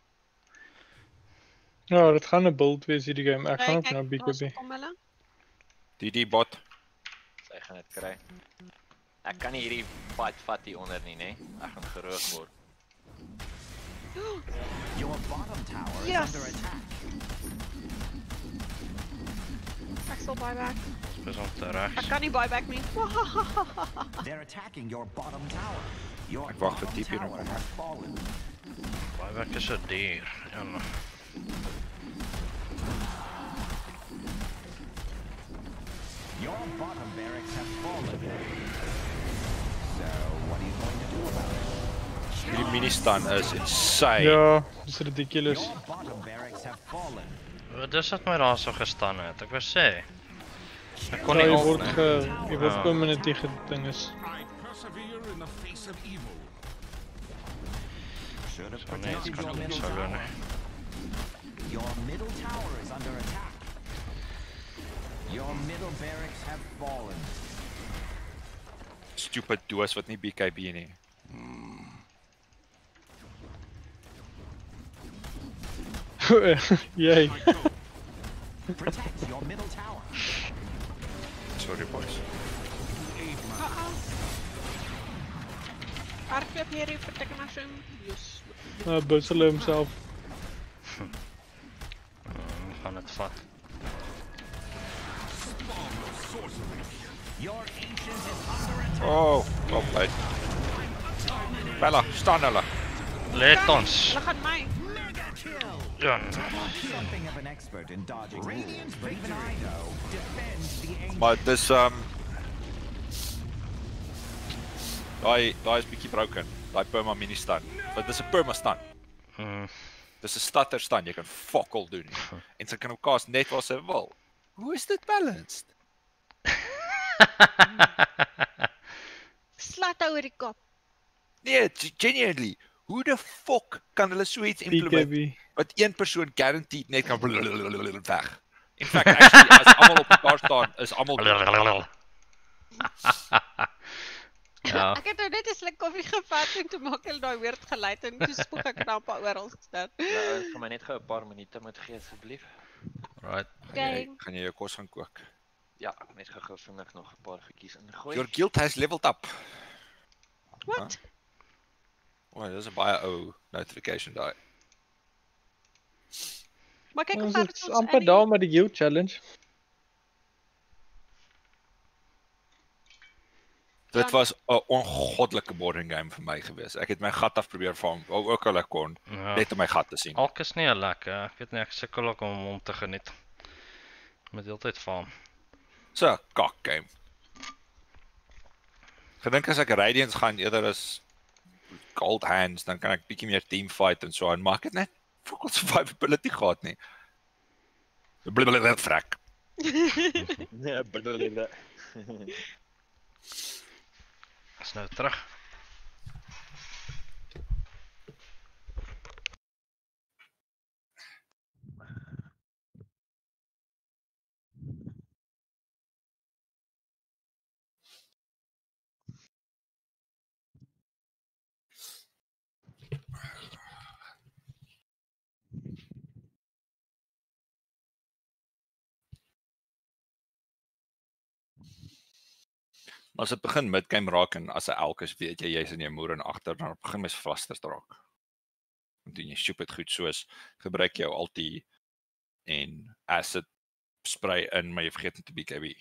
Ja, dit gaan 'n build wees hierdie game. Ek gaan ook Kyk, nou B K B. daar kom hulle. Die die bot. Sy gaan dit kry. Ek kan nie hierdie fight vat hier onder nie, né? Ek gaan geroog word. Your bottom tower Yes. is under attack. Ek sal buyback. Dis om te Ek regs. kan nie buyback nie. They're attacking your bottom tower. Your Ek wag vir bottom T P nog tower maar. has fallen. Baie werk is so duur. Ja, nou. Your bottom barracks have fallen. So, what are you going to do about it? Hierdie mini stun is insane. Ja, dis ridiculous. Your bottom barracks have fallen. Dis wat my daar so gestaan het. Ek wou sê. Ek kon Ja, nie jy op word nie. ge jy word Ja. permanently gedinges. I persevere in the face of evil. Should have So nee, protected ek kan your nie middle so doen tower. nie. Your middle tower is under attack. Your middle barracks have fallen. stupid doos wat nie B K B nie. Jy. Protect your middle tower. Sorry boys. Hardloop hierdie vertikken maar so. Yes. Uh, Bussel homself. We gaan dit vat. Your ancient is under attack. Oh, op uit. Bella, staan hulle. Let ons. Hulle gaan my. Ja. Something of an expert in dodging rules, but even I know defend the ancient. Maar dis um Daai daai is bietjie broken. Daai perma mini stand. Want dis 'n perma stand. Mm. Dis 'n stutter stand. Jy kan fuck all doen. En sy kan op kaas net waar sy wil. Hoe is dit balanced? Slat oor die kop. Nee, genuinely. Hoe the fuck kan hulle so iets B K implement B. wat een persoon guaranteed net kan weg? In fact, actually, as almal op mekaar staan, is almal Ja. Ek het nou net 'n sluk koffie gevat en toe maak hulle daai woord geluid en toe spoeg ek knappa oral gestaan. Ja, ek gaan my net gou 'n paar minute moet gee asseblief. Right. Gaan jy, Gang. gaan jy jou kos gaan kook? Ja, net gou-gou vinnig nog 'n paar goedjies ingooi. Your guild has leveled up. Wat? O, dis 'n baie ou notification daai. Maar kyk hoe Ons ver is ons amper in daar met die guild challenge. Dit was 'n ongoddelike boring game vir my gewees. Ek het my gat af probeer vang, wou ook al ek kon, Ja. net om my gat te sien. Alk is nie 'n lekker. Ek weet nie, ek sukkel ook om hom te geniet. Met heeltyd farm. So 'n kak game. Gedink as ek Radiance gaan eerder as Cold Hands, dan kan ek bietjie meer team fight en so aan, maar ek het net fuck all survivability gehad nie. Blablabla frak. Nee, blablabla. Is nou terug. As dit begin midgame raak en as 'n elk is, weet jy jy's in jou moer en agter, dan begin mens fluster te raak. Want doen jy stupid goed soos gebruik jou ulti en acid spray in, maar jy vergeet net 'n B K B.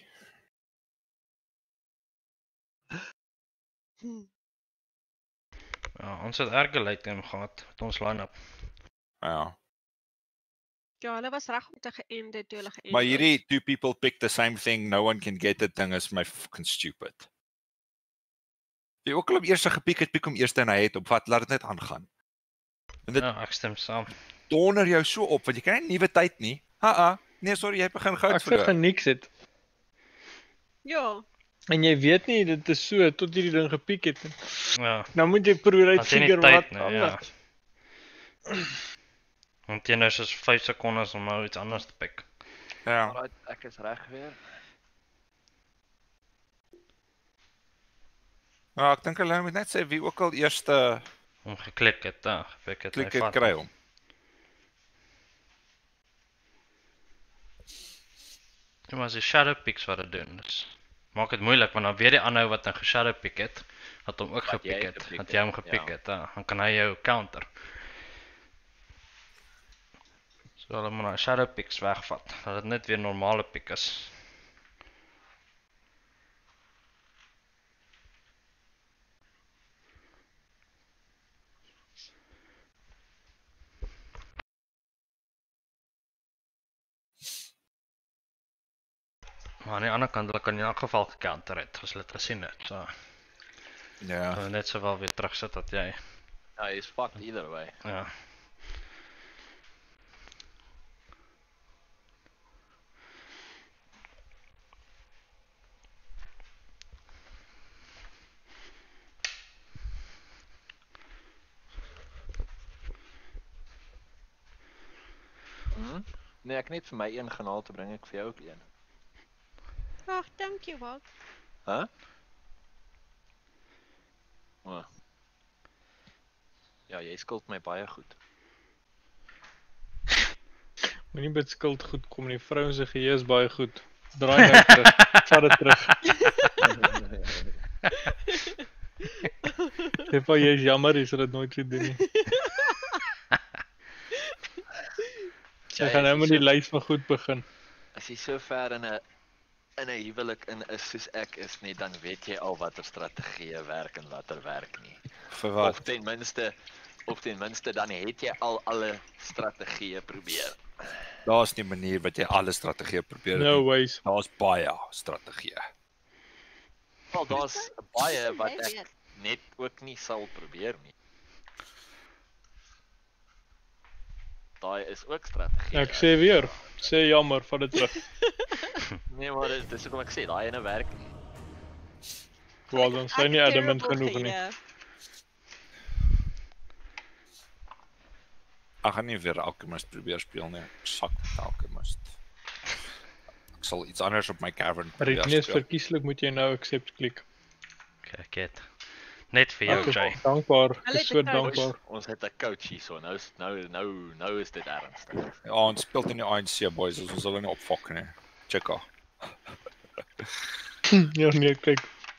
Hm. Ja, ons het erge late game gehad met ons line-up. Ja. Ja, hulle was reg om te geënde toe hulle geënde. Maar hierdie two people pick the same thing, no one can get it ding is my fucking stupid. Wie ook al op eerste gepiek het, piek hom eerste en hy het op wat, laat dit net aangaan. En dit Ja, ek stem saam. donder jou so op, want jy kry nie nuwe tyd nie. Ha-ha, nee sorry, jy begin goud Ek verloor. vir niks het. Ja. En jy weet nie dit is so tot hierdie ding gepiek het. Ja. Nou moet jy probeer As jy nie uitfigure tyd wat nie, ja. anders. Want jy nou soos vyf sekondes om nou iets anders te pick. Ja. Alright, ek is reg weer. Ja, ek dink hulle moet net sê wie ook al eerste Om geklik het, ja, gepick het, klik hy het vat kry hom. hom. Ja, maar as die shadow picks wat dit doen, dus maak dit moeilik, want dan weet die ander wat dan geshadow pick het, dat hom ook Wat jy gepick het, gepick dat het, jy hom gepick ja. het, ja, dan kan hy jou counter. So hulle moet nou shadow picks wegvat, dat dit net weer normale pick is. Maar aan die ander kant, hulle kan in elk geval gecounter het, as hulle het gesien het, so. Ja. Hulle net sowel weer terugsit dat jy, Ja, hy's fucked either way. ja. Hm? Nee, ek net vir my een gaan haal te bring ek vir jou ook een. Ag, dankie Walt. Hæ? Oh. Ja, jy skuld my baie goed. Moenie met skuld goed kom nie. Vrouens se geheue is baie goed. Draai nou terug. Vat dit terug. Sê vir jy is jammer is dat dit nooit so doen nie. Sy gaan nou met die lys van goed begin. As jy so ver in 'n in 'n huwelik in is soos ek is nie, dan weet jy al watter strategieë werk en watter werk nie. Vir wat? Of ten minste of ten minste dan het jy al alle strategieë probeer. Daar's nie 'n manier wat jy alle strategieë probeer het No nie. ways. Daar's baie strategieë. Wel, daar's baie wat ek net ook nie sal probeer nie. Daai is ook strategie. Ek sê weer, sê jammer, vat dit terug. Nee, maar dis dis hoekom ek sê, daai ene werk nie. Wel dan sy nie adamant genoeg nie. Ek gaan nie weer Alchemist probeer speel nie. Ek sak met Alchemist. Ek sal iets anders op my Cavern probeer Ritmees speel. verkieslik moet jy nou accept klik. Kyk dit. Net vir jou, Ek is Jay. dankbaar, ek Hulle is het so 'n coach. dankbaar. Ons het 'n coach hierso. Nou is- nou nou nou is dit ernstig. Ja, ons speel in die A N C boys, dus ons sal hulle nie opfok nie. Check out. Ja nee, kyk.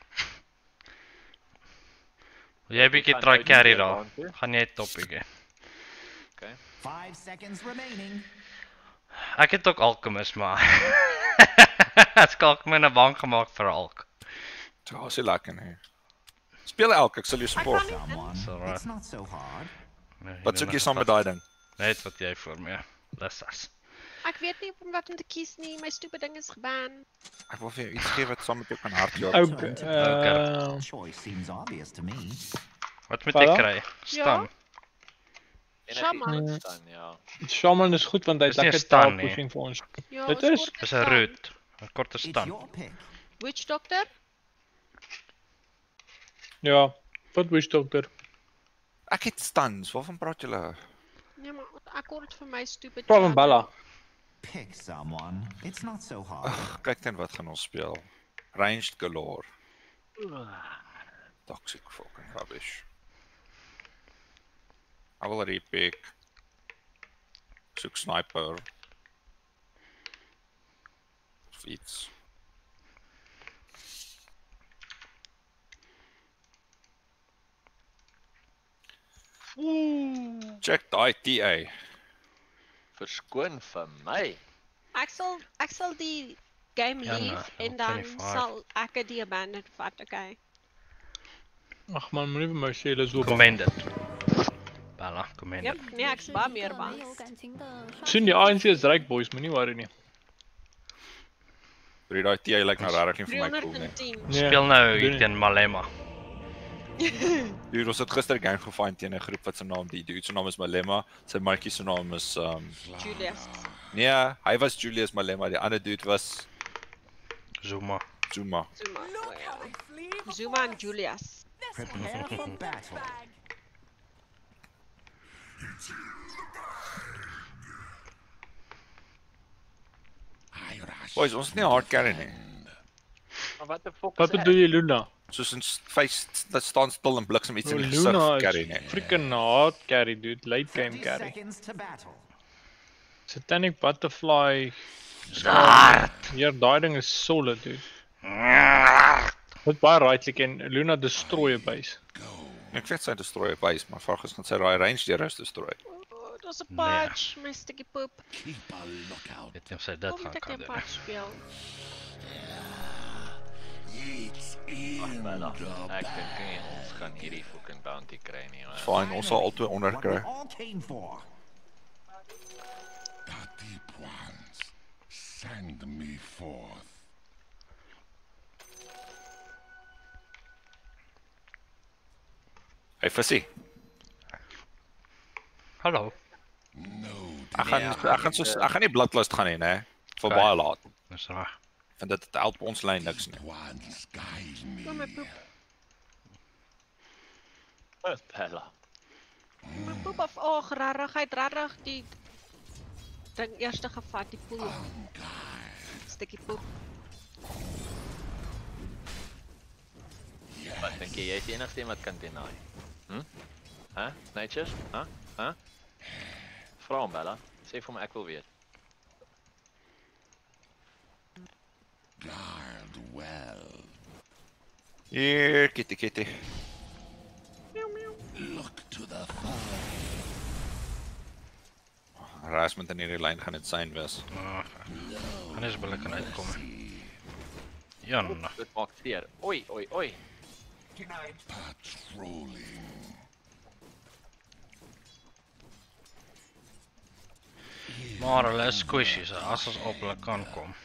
Wil jy bietjie try carry daar? Gaan jy top bietjie. Five seconds remaining. Ek het ook Alchemist, maar ek skalk my 'n bank gemaak vir Alk. Ja, is nie lekker nie. Speel elk, ek sal jou support. Someone. alright. It's not so hard. Nee, Wat soek jy saam met daai ding? Net wat jy vir my. Dis as. Ek weet nie om wat om te kies nie. My stupid ding is geban. Ek wil vir jou iets gee wat saam met jou kan hardloop. Ook uh Choice seems obvious to me. Wat moet Voilà. ek kry? Stam. Shaman. Enigiets dan ja. Shaman is goed want hy het Dis nie lekker staan taal nie. pushing vir ons. Ja, Dit ons is- kort Dis staan. 'n root. 'n Korte It's stam. your pick. Witch doctor? Ja, wat wist dokter? Ek het stuns, waarvan praat julle? Nee, maar ek kort vir my stupid. Praat van shaman. Bella. Pick someone. It's not so hard. Ag, kyk dan wat gaan ons speel. Ranged galore. Toxic fucking rubbish. I will repick. Soek sniper. Of iets. Check die T A. Verskoon vir my. Ek sal ek sal die game Ja, leave nee, en dan vyfenvyftig. sal ek die abandoned vat, okay? Ag man, moenie vir my sê hulle is so bang. Commended. Bella, commended. Yep, nee, ek's baie meer bang. Sien die A N C is ryk boys, moenie worry nie. Brie daai T A lyk nou regtig nie vir my cool nie. driehonderdtien. Nee. Speel nou doen hier nie. teen Malema. Dude, ons het gister 'n game gefind teen 'n groep wat se naam die dude se naam is Malema, sy maatjie se naam is um Julius. nee, hy was Julius Malema, die ander dude was Zuma. Zuma. Zuma. Oh, ja. Zuma en Julius. Prepare for battle. Boys, ons is nie hard carry nie. Maar wat 'n fok Wat bedoel jy Luna? Soos in face dat staan stil en bliksem iets in die Luna gesig is carry nie. freaking hard carry dude, late game thirty carry. seconds to battle. Satanic butterfly. Start. Hier daai ding is solid dude. Wat baie right click en Luna destroy 'n base. Ek weet sy destroy base, maar vraag is gaan sy daai range deur is destroy. Oh, daar's 'n Nee. patch, my stukkie poep. Keep a lookout. Weet jy of sy dit Hoe gaan moet ek kan die doen? patch speel? It's in Bella. the Ek dink nie ons gaan hierdie fucking bounty kry nie. hoor. Fine, ons sal albei onder What we kry. all came for. the deep ones. Send me forth. Hey Fissie, Hallo. No ek gaan ek gaan soos ek gaan nie bloodlust gaan hê, né? Vir Okay. baie laat. Dis reg. Want dit het help ons lyn niks nie. ones guide me. Oh, my poep. Bella. My poep af. Oh, rarig, hy het rarig die ding eerste gevat, die poel. Stukkie poep. Wat dink dink jy jy is die enigste een wat kan deny? Hm? Hæ? Natures? Hæ? Hæ? Vra hom Bella. Sê vir hom ek wil weet. Guard well. Hier, kitty kitty. Look to the far. Harassment in hierdie lyn gaan insane wees. Ag, gaan eens billik kan uitkom. Jan. Dit maak seer. Oei, oei, oei. Patrolling. Maar hulle is squishies as ons op hulle kan kom.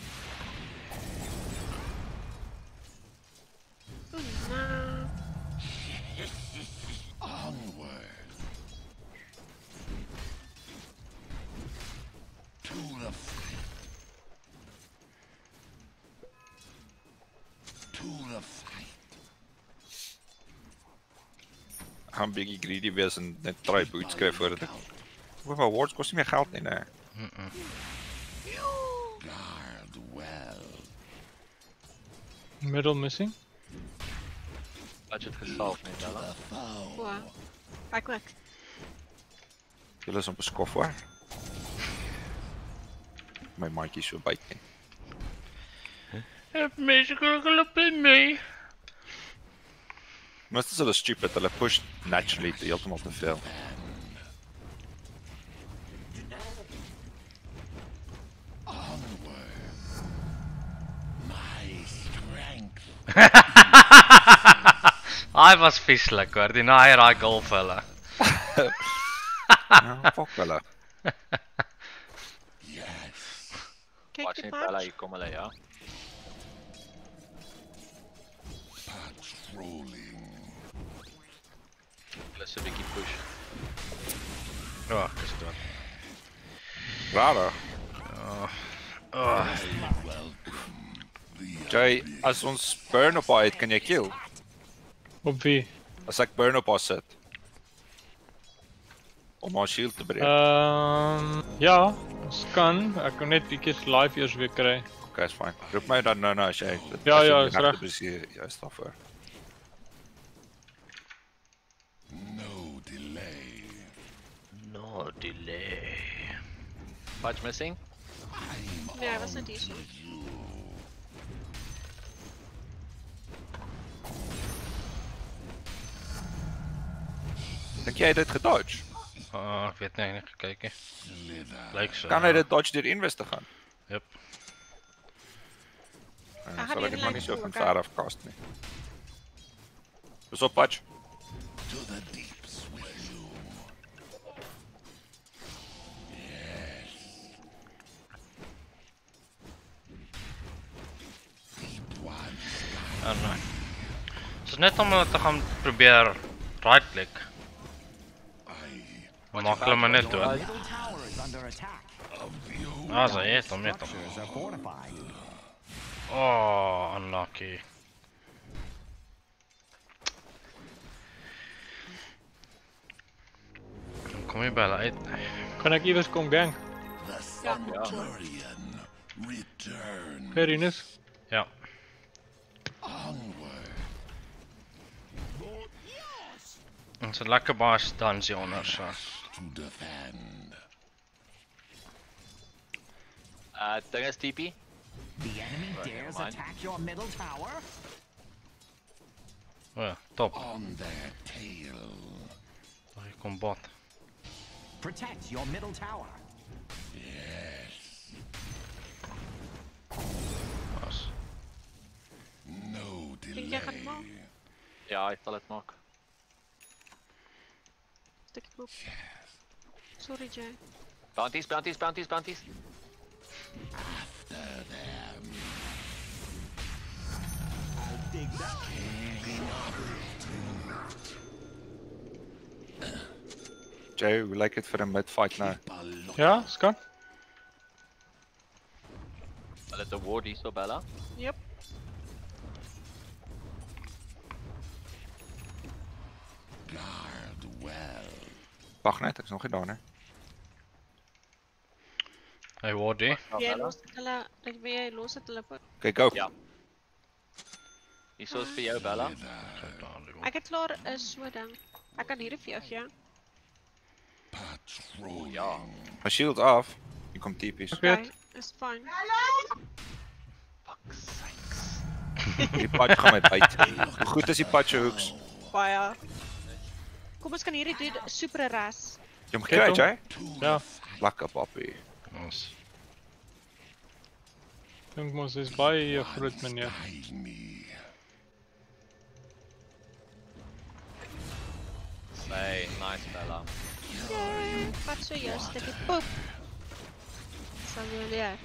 Onward. To the fight. To the fight. Gaan bietjie greedy wees en net try boots kry voordat ek. Hoeveel awards kos nie meer geld nie, nee. Mm -mm. Guard well. Middle missing. Budget gesalf net Bella. Wow. Ek ook. Julle is op 'n skof hoor. My maatjie so byt nie. Heb mense hulle by my. Meeste is hulle stupid, hulle push naturally te heeltemal te veel. My strength. Hy was vieslik hoor, die naai raai golf hulle. Ja, fuck hulle. Yes. Kyk Watch die net Bella, patch. hier kom hulle ja. Patrolling. Hulle is 'n bietjie push. Ja, ek is dood. Rare. Oh, Jay, as ons burn op haar het, kan jy kill? Op wie? As ek burn op haar sit. Om haar shield te breek. Ehm ja, ons kan. Ek kan net bietjie live eers weer kry. Okay, is fine. Roep my dan nou nou as jy dit Ja, as jy ja, die is regte reg. posisie juist daarvoor. No delay. no delay. Patch missing? Nee, hy was net hier so. Dink jy hy het dit gedodge? Oh, ek weet nie, ek het nie gekyk nie. Slither. Lyk so. Kan hy dit dodge deur inwes te gaan? Jep. Uh, gaan sal ek die dit maar nie lyn so van voel, ver af cast nie. Dis op patch. To the deeps with you. Yes. Deep one. Oh, nee. Dit is net om hulle te gaan probeer right click. I Dan maak hulle my net dood. Middle tower is under attack. Ah, sy het hom, net hom. Structures are fortified. Oh, unlucky. Dan kom jy by hulle uit. Kan ek iewers kom gang? the Ja. Centurion return Perinus. Ja. onward. Ons het lekker baie stans hieronder so. To defend. Uh ding is T P. The enemy Right, dares never mind. attack your middle tower. O ja, top. On their tail. Hier kom bot. Protect your middle tower. Yes. Was. No Dink jy gaan dit maak? delay. Ja, hy sal dit maak. Stukkie poep. Sorry Jay. Bounties, bounties, bounties, bounties. After them. Dig that. Jay, hoe lyk dit vir 'n mid-fight nou? Keep a look. Ja, skan. Hulle het 'n ward hier so Bella. Yep. Guard well. Wag net, ek's nog nie daar nie. Hey, Wardy. Nou, Jy Bella. los dit hulle, ek weet jy los dit hulle po- Okay, go. Ja. Hierso is vir jou Bella. Ek het klaar 'n so ding. Ek kan hierdie vir jou gee. Oh, Ja. My shield af. Hier kom typies. Ek weet. Okay, is fyn. Fuck sakes. Die patch gaan my byt. Hoe goed is die patch hooks? Baie. Kom ons kan hierdie dude super ras. Jy hom gekry, jy? Ja, Lekker papi. Ons dink mos is baie groot meneer. Nee, nice Bella. Yay, wat so jou stukkie poep. Sal jy leer.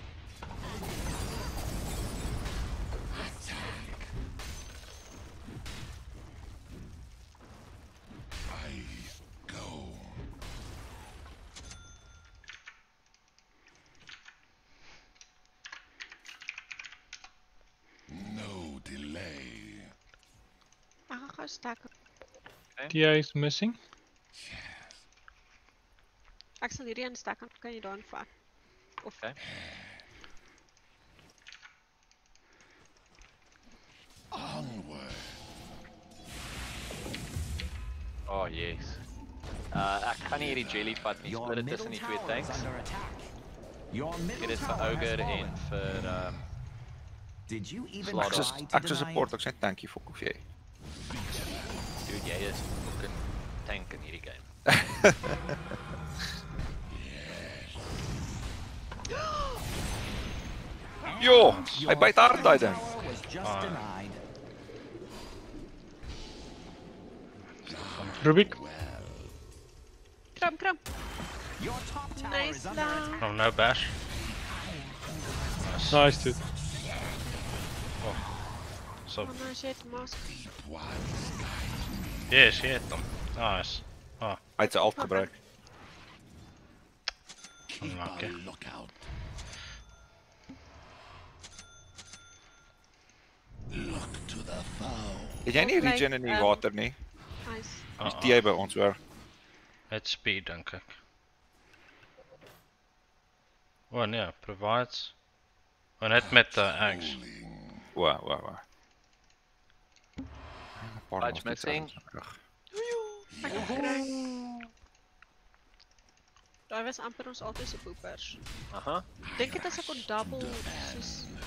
No delay. Ek gaan gou stak. T I is missing. Ek sal hierdie instak en kan jy daarin vat. Of Okay. Onward. Oh yes. Uh ek gaan nie hierdie jelly vat nie. Your Split dit middle tussen die twee tower is tanks. under attack. Your Ek middle het dit vir tower has Ogre fallen. en vir um Did you even Slaughter. Ek is try to ek is deny support, it? ek sê dankie vir of jy. dude jy is fucking tank in hierdie game. Jo, hy byt hard daai ding. Tower was just denied. Rubik. kram kram. Your top tower Nice is under lang. attack. Oh, no bash. Nice dude. So, Oh no shit, mask. yes, jy het hom. Nice. Hy het sy alt gebruik. Unlucky. Lookout. Het jy nie Of like, regen in die um, water nie? Nice. Dis T I by ons hoor. Het speed, dink ek. Oh nee, provides. Oh, net met uh, eggs. Wa, wa, wa. Patch missing. Ek het gekry. Daai was amper ons altyd se poepers. Aha. Dink dit as ek kon double soos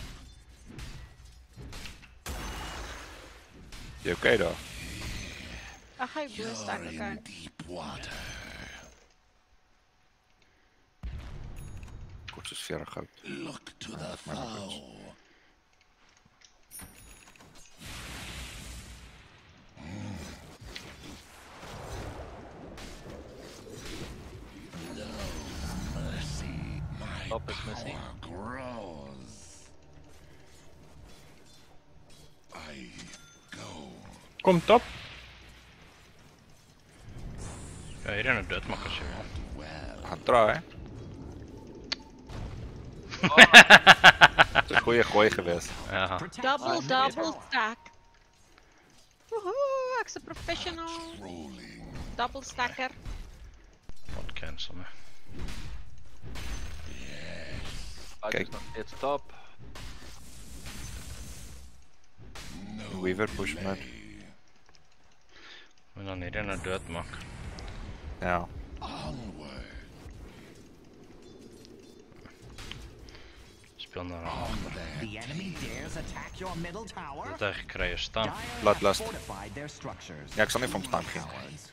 Jy okay daar? Ag hy bo stak kan. Kort soos veertig goud. Look to the foe. Top is missing. Grows. I go. Kom top. Ja, hier in 'n doodmaak as jy wil. Gaan try hè. Dit is 'n goeie gooi gewees. Ja. Protect Double your double tower. stack. Woehoe, ek's 'n professional. Double stacker. Wat cancel me. Patch Kijk. is nog steeds top. Weaver push mid. En dan hier in 'n doodmaak. Ja. Speel nou agter. The enemy dares attack your middle tower. Wat hy gekry is staan. Dire Bloodlust. have fortified their structures. Ja, ek sal nie vir hom staan gee.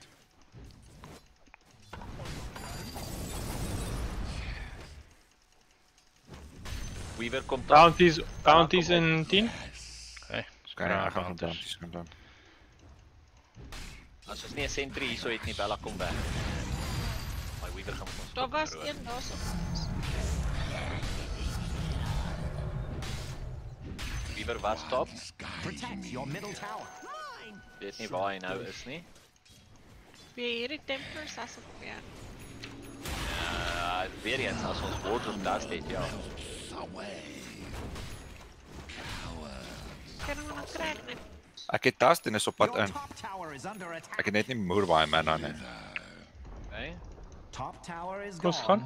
Weaver komt top. Bounties, bounties in tien. Okay. Okay, ek gaan van bounties gaan doen. As ons nie 'n sentry hierso het nie, Bella kom weg. My Weaver gaan ons. Daar was een daarso. Weaver was top. Protect your middle tower. Weet nie waar hy nou is nie. Wie hierdie Templar Assassin weer. Uh, weer eens as ons Ward of Dust het, ja. Kan hom nog kry net. Ek het dust en is op pad Your in. top tower is under attack. Ek het net nie moer baie mana nie. Okay. Top tower is Kom ons gone. gaan.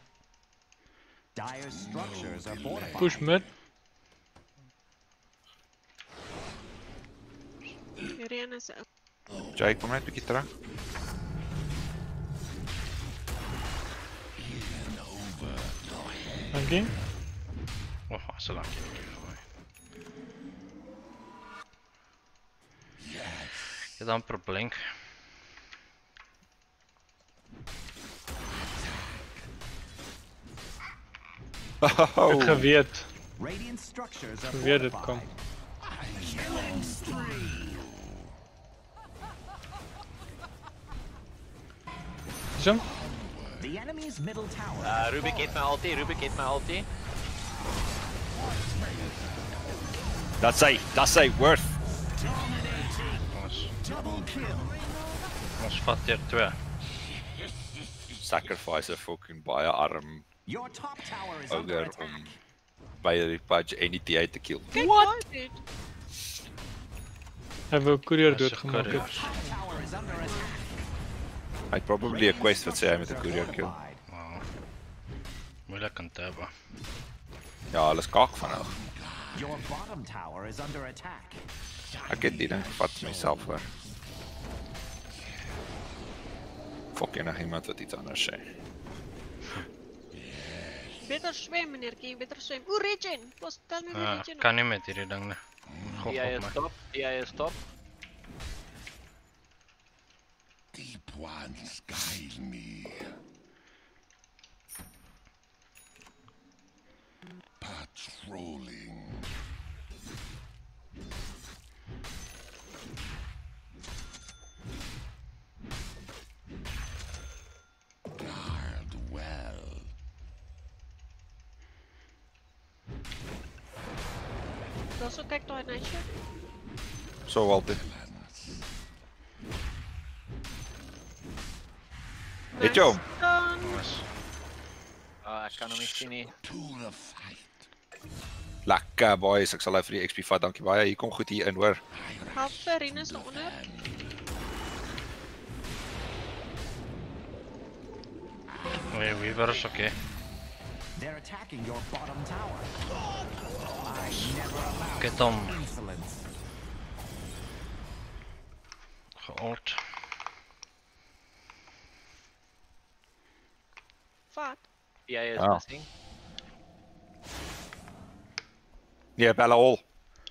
Dire structures are fortified. Push mid. Hierdie is ook. Jay, kom net 'n bietjie terug. Dankie. Oh, so lank hier vir my. Ek het amper blink. Ek het Oh, geweet. Radiant structures are Geweet dit kom. Is hom? The enemy's middle tower. Uh, Rubik het my ulti, Rubik het my ulti. That's hy, that's hy, worth. Ons ons vat hier twee. Sacrifice 'n fucking baie arm Your top tower is under ouer attack. om by die Pudge en die T A te kill. Kyk daai dude. Hy wou courier Dis 'n doodgemaak courier. het. Top tower is under attack. Hy probably 'n quest wat sê hy met 'n courier kill. Wow. Moeilik om te hebben. Ja, hulle is kak van nou. Your bottom tower is under attack. Ek het die ding gevat vir myself hoor. Fok enig iemand wat iets anders sê. Beter swem meneertjie, beter swem. Oeh, regen. Pas tel my Uh, regen. kan nie met hierdie ding nie. Gok Die op is my. top, die is top. Deep ones guide me. Patrolling. Guard well. Daar's ook kyk daai nation. So altyd. Het jy hom? Dan Nice. Ah, ek kan hom nie sien nie. To the fight. Lekker boys, ek sal hy vir die X P vat. Dankie baie. Hier kom goed hier in hoor. help vir Rinus onder. Nee, Weaver is oké. They're attacking your bottom tower. I never allow Ek het hom insolence. geold. Vat. Die is Ah. missing. Nee, bella all.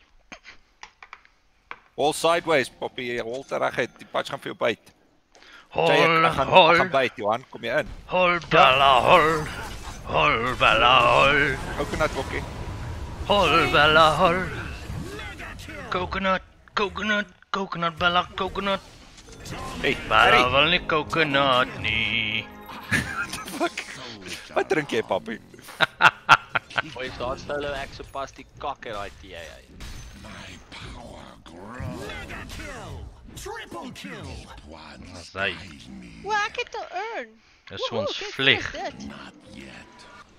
All sideways, Poppy. All tereguit. Die patch gaan vir jou byt. Hol, Jay, ek, ek gaan, ek hol, gaan byt, Johan. Kom jy in? hol, bella, hol. Hol, bella, hol. Coconut wokkie. Hol, bella, hol. Coconut, coconut, coconut, bella, coconut. Hey, Bella Harry. wil nie coconut nie. Fuck. Wat drink jy, Poppy? Boys, daar stel ek so pas die kak uit daai T A uit. My power grows. Mega kill! Triple kill! Ones Dis hy. guide me. O, ek het 'n urn. Dis Woehoe, ons kyk, vlieg. wat is dit? Not yet.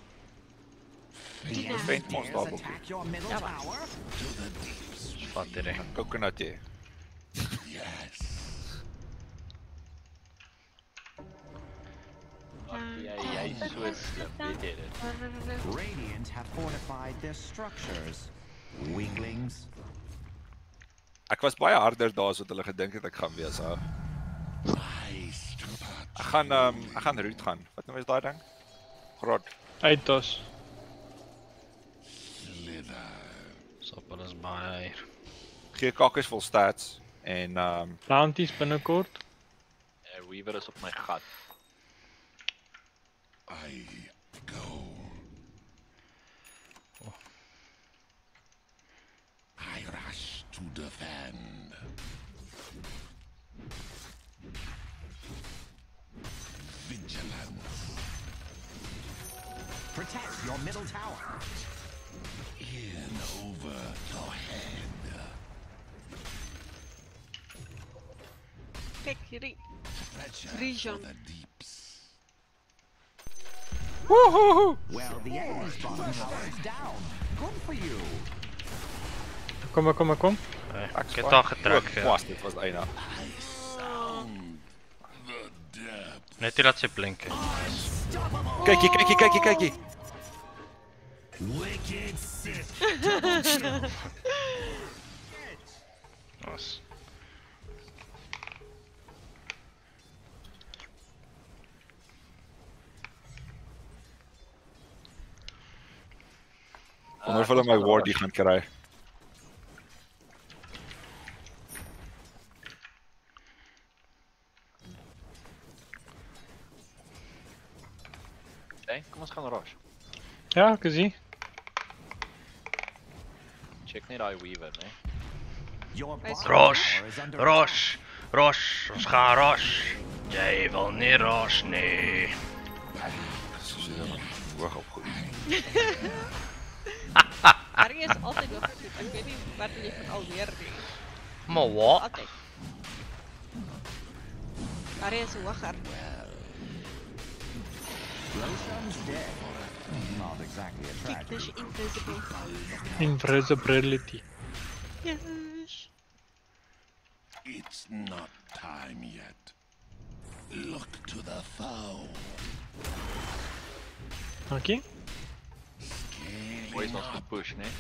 Tina. Vent ons daar, Dares Poppy. attack your middle Ja, maar. tower. Vat hierdie. Coconut jy. Yes. Ja, jy is so slim, weet jy dit. Radiant have fortified their structures. Weaklings. Ek was baie harder daar as wat hulle gedink het ek gaan wees. Ou. Rise to Ek gaan ehm um, ek gaan root gaan. Wat nou is daai ding? Grot. Uitos. slither. Sop is baie hier. Gee kakkes vol stats en ehm um, Bounties binnekort. Ja, Weaver is op my gat. I go. I rush to defend. Vigilance. Protect your middle tower. In over your head. Kyk hierdie. Treasure Region. for the deeps. Well, the enemy's bottom tower is down. Good for you. Kom, kom, kom. Hey, ek het al getrek. Ja. Was dit was eina. Sound the depth. Net hier dat sy blink. het. Kykie, kykie, kykie, kykie. Wicked Sith. Nice. Wonder of hulle my wardie gaan kry. Okay, kom ons gaan rush. Ja, ek sien. Check net daai weaver, né? Your bottom Rosh, tower is under Rosh, Rosh, ons gaan Rosh. Jy wil nie Rosh nie. Soos jy hoog opgegooi. Harry is altyd hoog gesoek. Ek weet nie wat jy van alweer nie. Maar wat? Altyd. Harry is hoger. Glowstone's dead. Not exactly a Kijk, tragedy. dis invisible. Invisibility. Yes. It's not time yet. Look to the foe. Dankie. Boys ons moet push, né?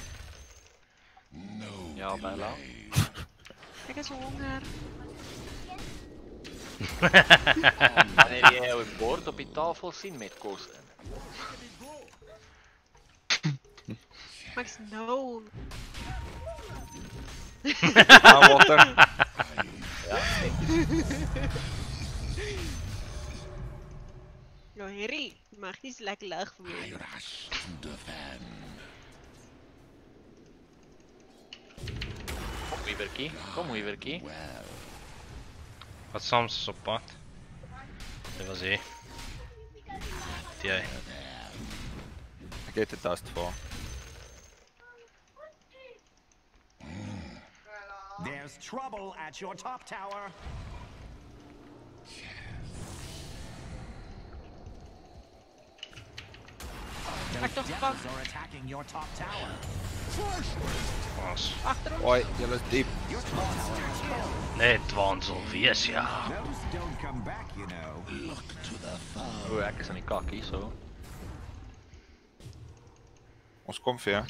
No Ja, Bella. delay. Ek is honger. Wanneer jy 'n bord op die tafel sien met kos in. Maar ek's nou. Ah, Walter. Nou Harry, jy mag nie so lekker lig I wees. rush to defend. Kom weavertjie, kom weavertjie. Wat soms is op pad. Dit was hy. Die. Ek het 'n dust voor. There's trouble at your top tower. Ek Those tog devils are attacking your top tower. Was. agter ons. Oi, julle is diep. Your top tower is full. Net wansel wees ja. Those don't come back, you know. Look to the foe. O, ek is aan die kak hier so. Ons kom vir jou.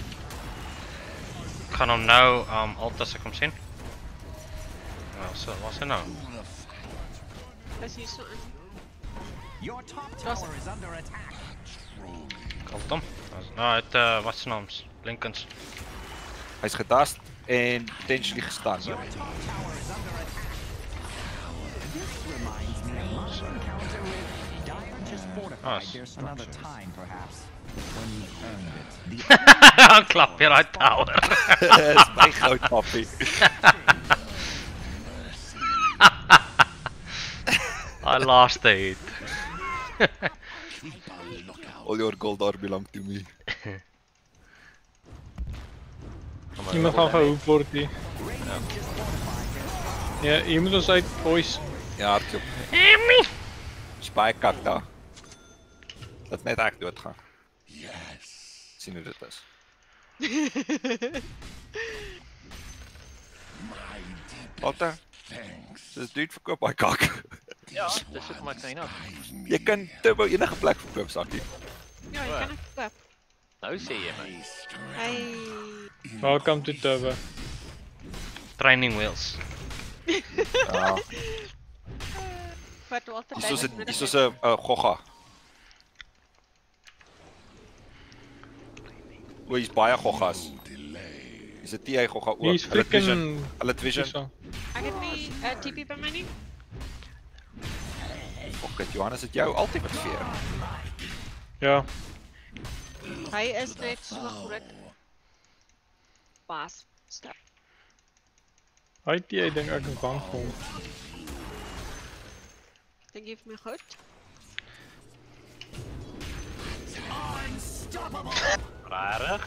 Ek gaan hom nou um alt as ek hom sien. Nou, so was hy nou. Dis hier so in. Your top tower is under attack. Kalt hom. Nou, het uh, wat se naams? Blinkens. Hy's gedust en potentially gestaan. Your top tower is under attack. This reminds me of my encounter with Dire just fortified Nice. their structures. Another time, perhaps, when you earned it. The Klap weer daai tower. Dis my goud papi. Daai laaste hit. Keep a lookout. All your gold are belong to me. Iemand gaan gehoek word hier. Ja, hier moet ons uit, boys. Ja, hardloop. Spy kak daar. Dat net ek doodgaan. Yes. Sien hoe dit is. My deep Walter, thanks. dis dude verkoop hy kak. Ja, dis hoekom ek nou nou. Jy kan turbo enige plek verkoop, sakkie. Ja, jy kan ek koop. Nou sê jy my. Hey. Welcome to Turbo. Training wheels. Ja. Wat Walter Dis soos 'n David dis soos 'n uh, gogga. O, hier's baie goggas. Dis 'n T I gogga ook. Hier is Hulle het vision. freaking... Hulle het vision. Hierso. Ek het nie 'n uh, T P by my nie. Fuck it, Johannes, het jou altyd met veer. Ja, Hy is net so groot. Pas. Stop. hy het die ding ek is bang vir hom. Dink jy vir my goed? Rarig.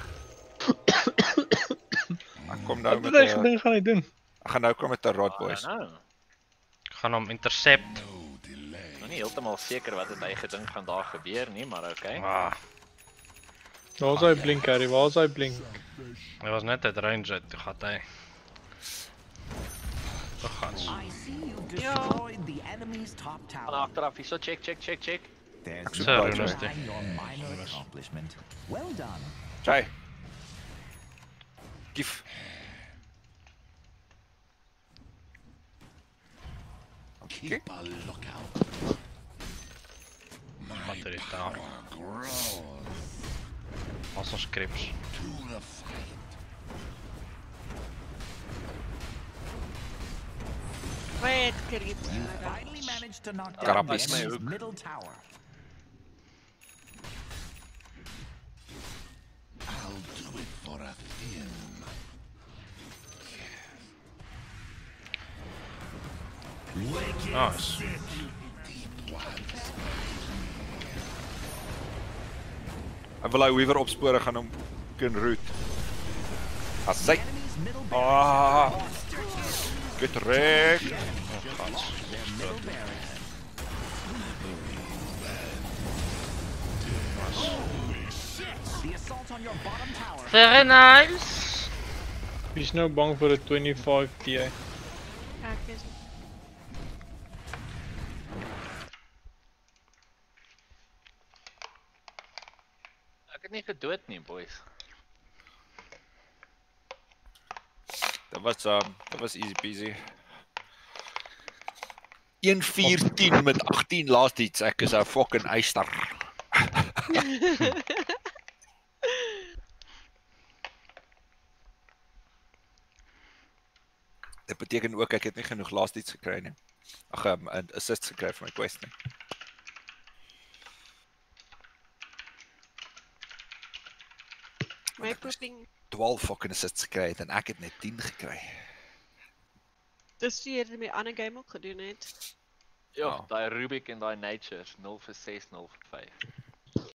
Ek kom nou Wat met die 'n ding gaan hy doen? Ek gaan nou kom met 'n rod boys. Nou, Ek gaan hom intercept. nou nie heeltemal seker wat het hy gedink gaan daar gebeur nie, maar okay. Ah, Waar is hy blink, Harry? Waar is hy blink? hy was net uit range uit, toe gaat hy. Toe gaan ze. I see you destroyed the enemy's top Van tower. agteraf hier so check check check check. There's soek no baie, denying your minor accomplishment. Well done. Jay. Kief. Keep a lookout. My Wat er is daar. power grows. As ons creeps. To the fight. Wait, creeps. You finally managed to knock down the Karambis. enemy's middle tower. I'll do it for a thin. Nice. En wil hy Weaver opspore gaan hom kan root. As sy. Enemy's middle Ah. Good rek. their middle barracks. The assault on your bottom tower. Very nice. Wie's nou bang vir 'n twenty-five Ti? Ek is Ek het nie gedood nie, boys. Dat was um, dat was easy peasy. one fourteen met eighteen last hits. Ek is 'n fucking eyster. Dit beteken ook ek het nie genoeg last hits gekry nie. Ag, um, 'n assist gekry vir my quest nie. my pooping. twaalf fucking assists gekry het en ek het net ten gekry. Dis die jy met ander game ook gedoen het. Ja, Ja. daai Rubik en daai Nature is nul vir six, nul vir vyf.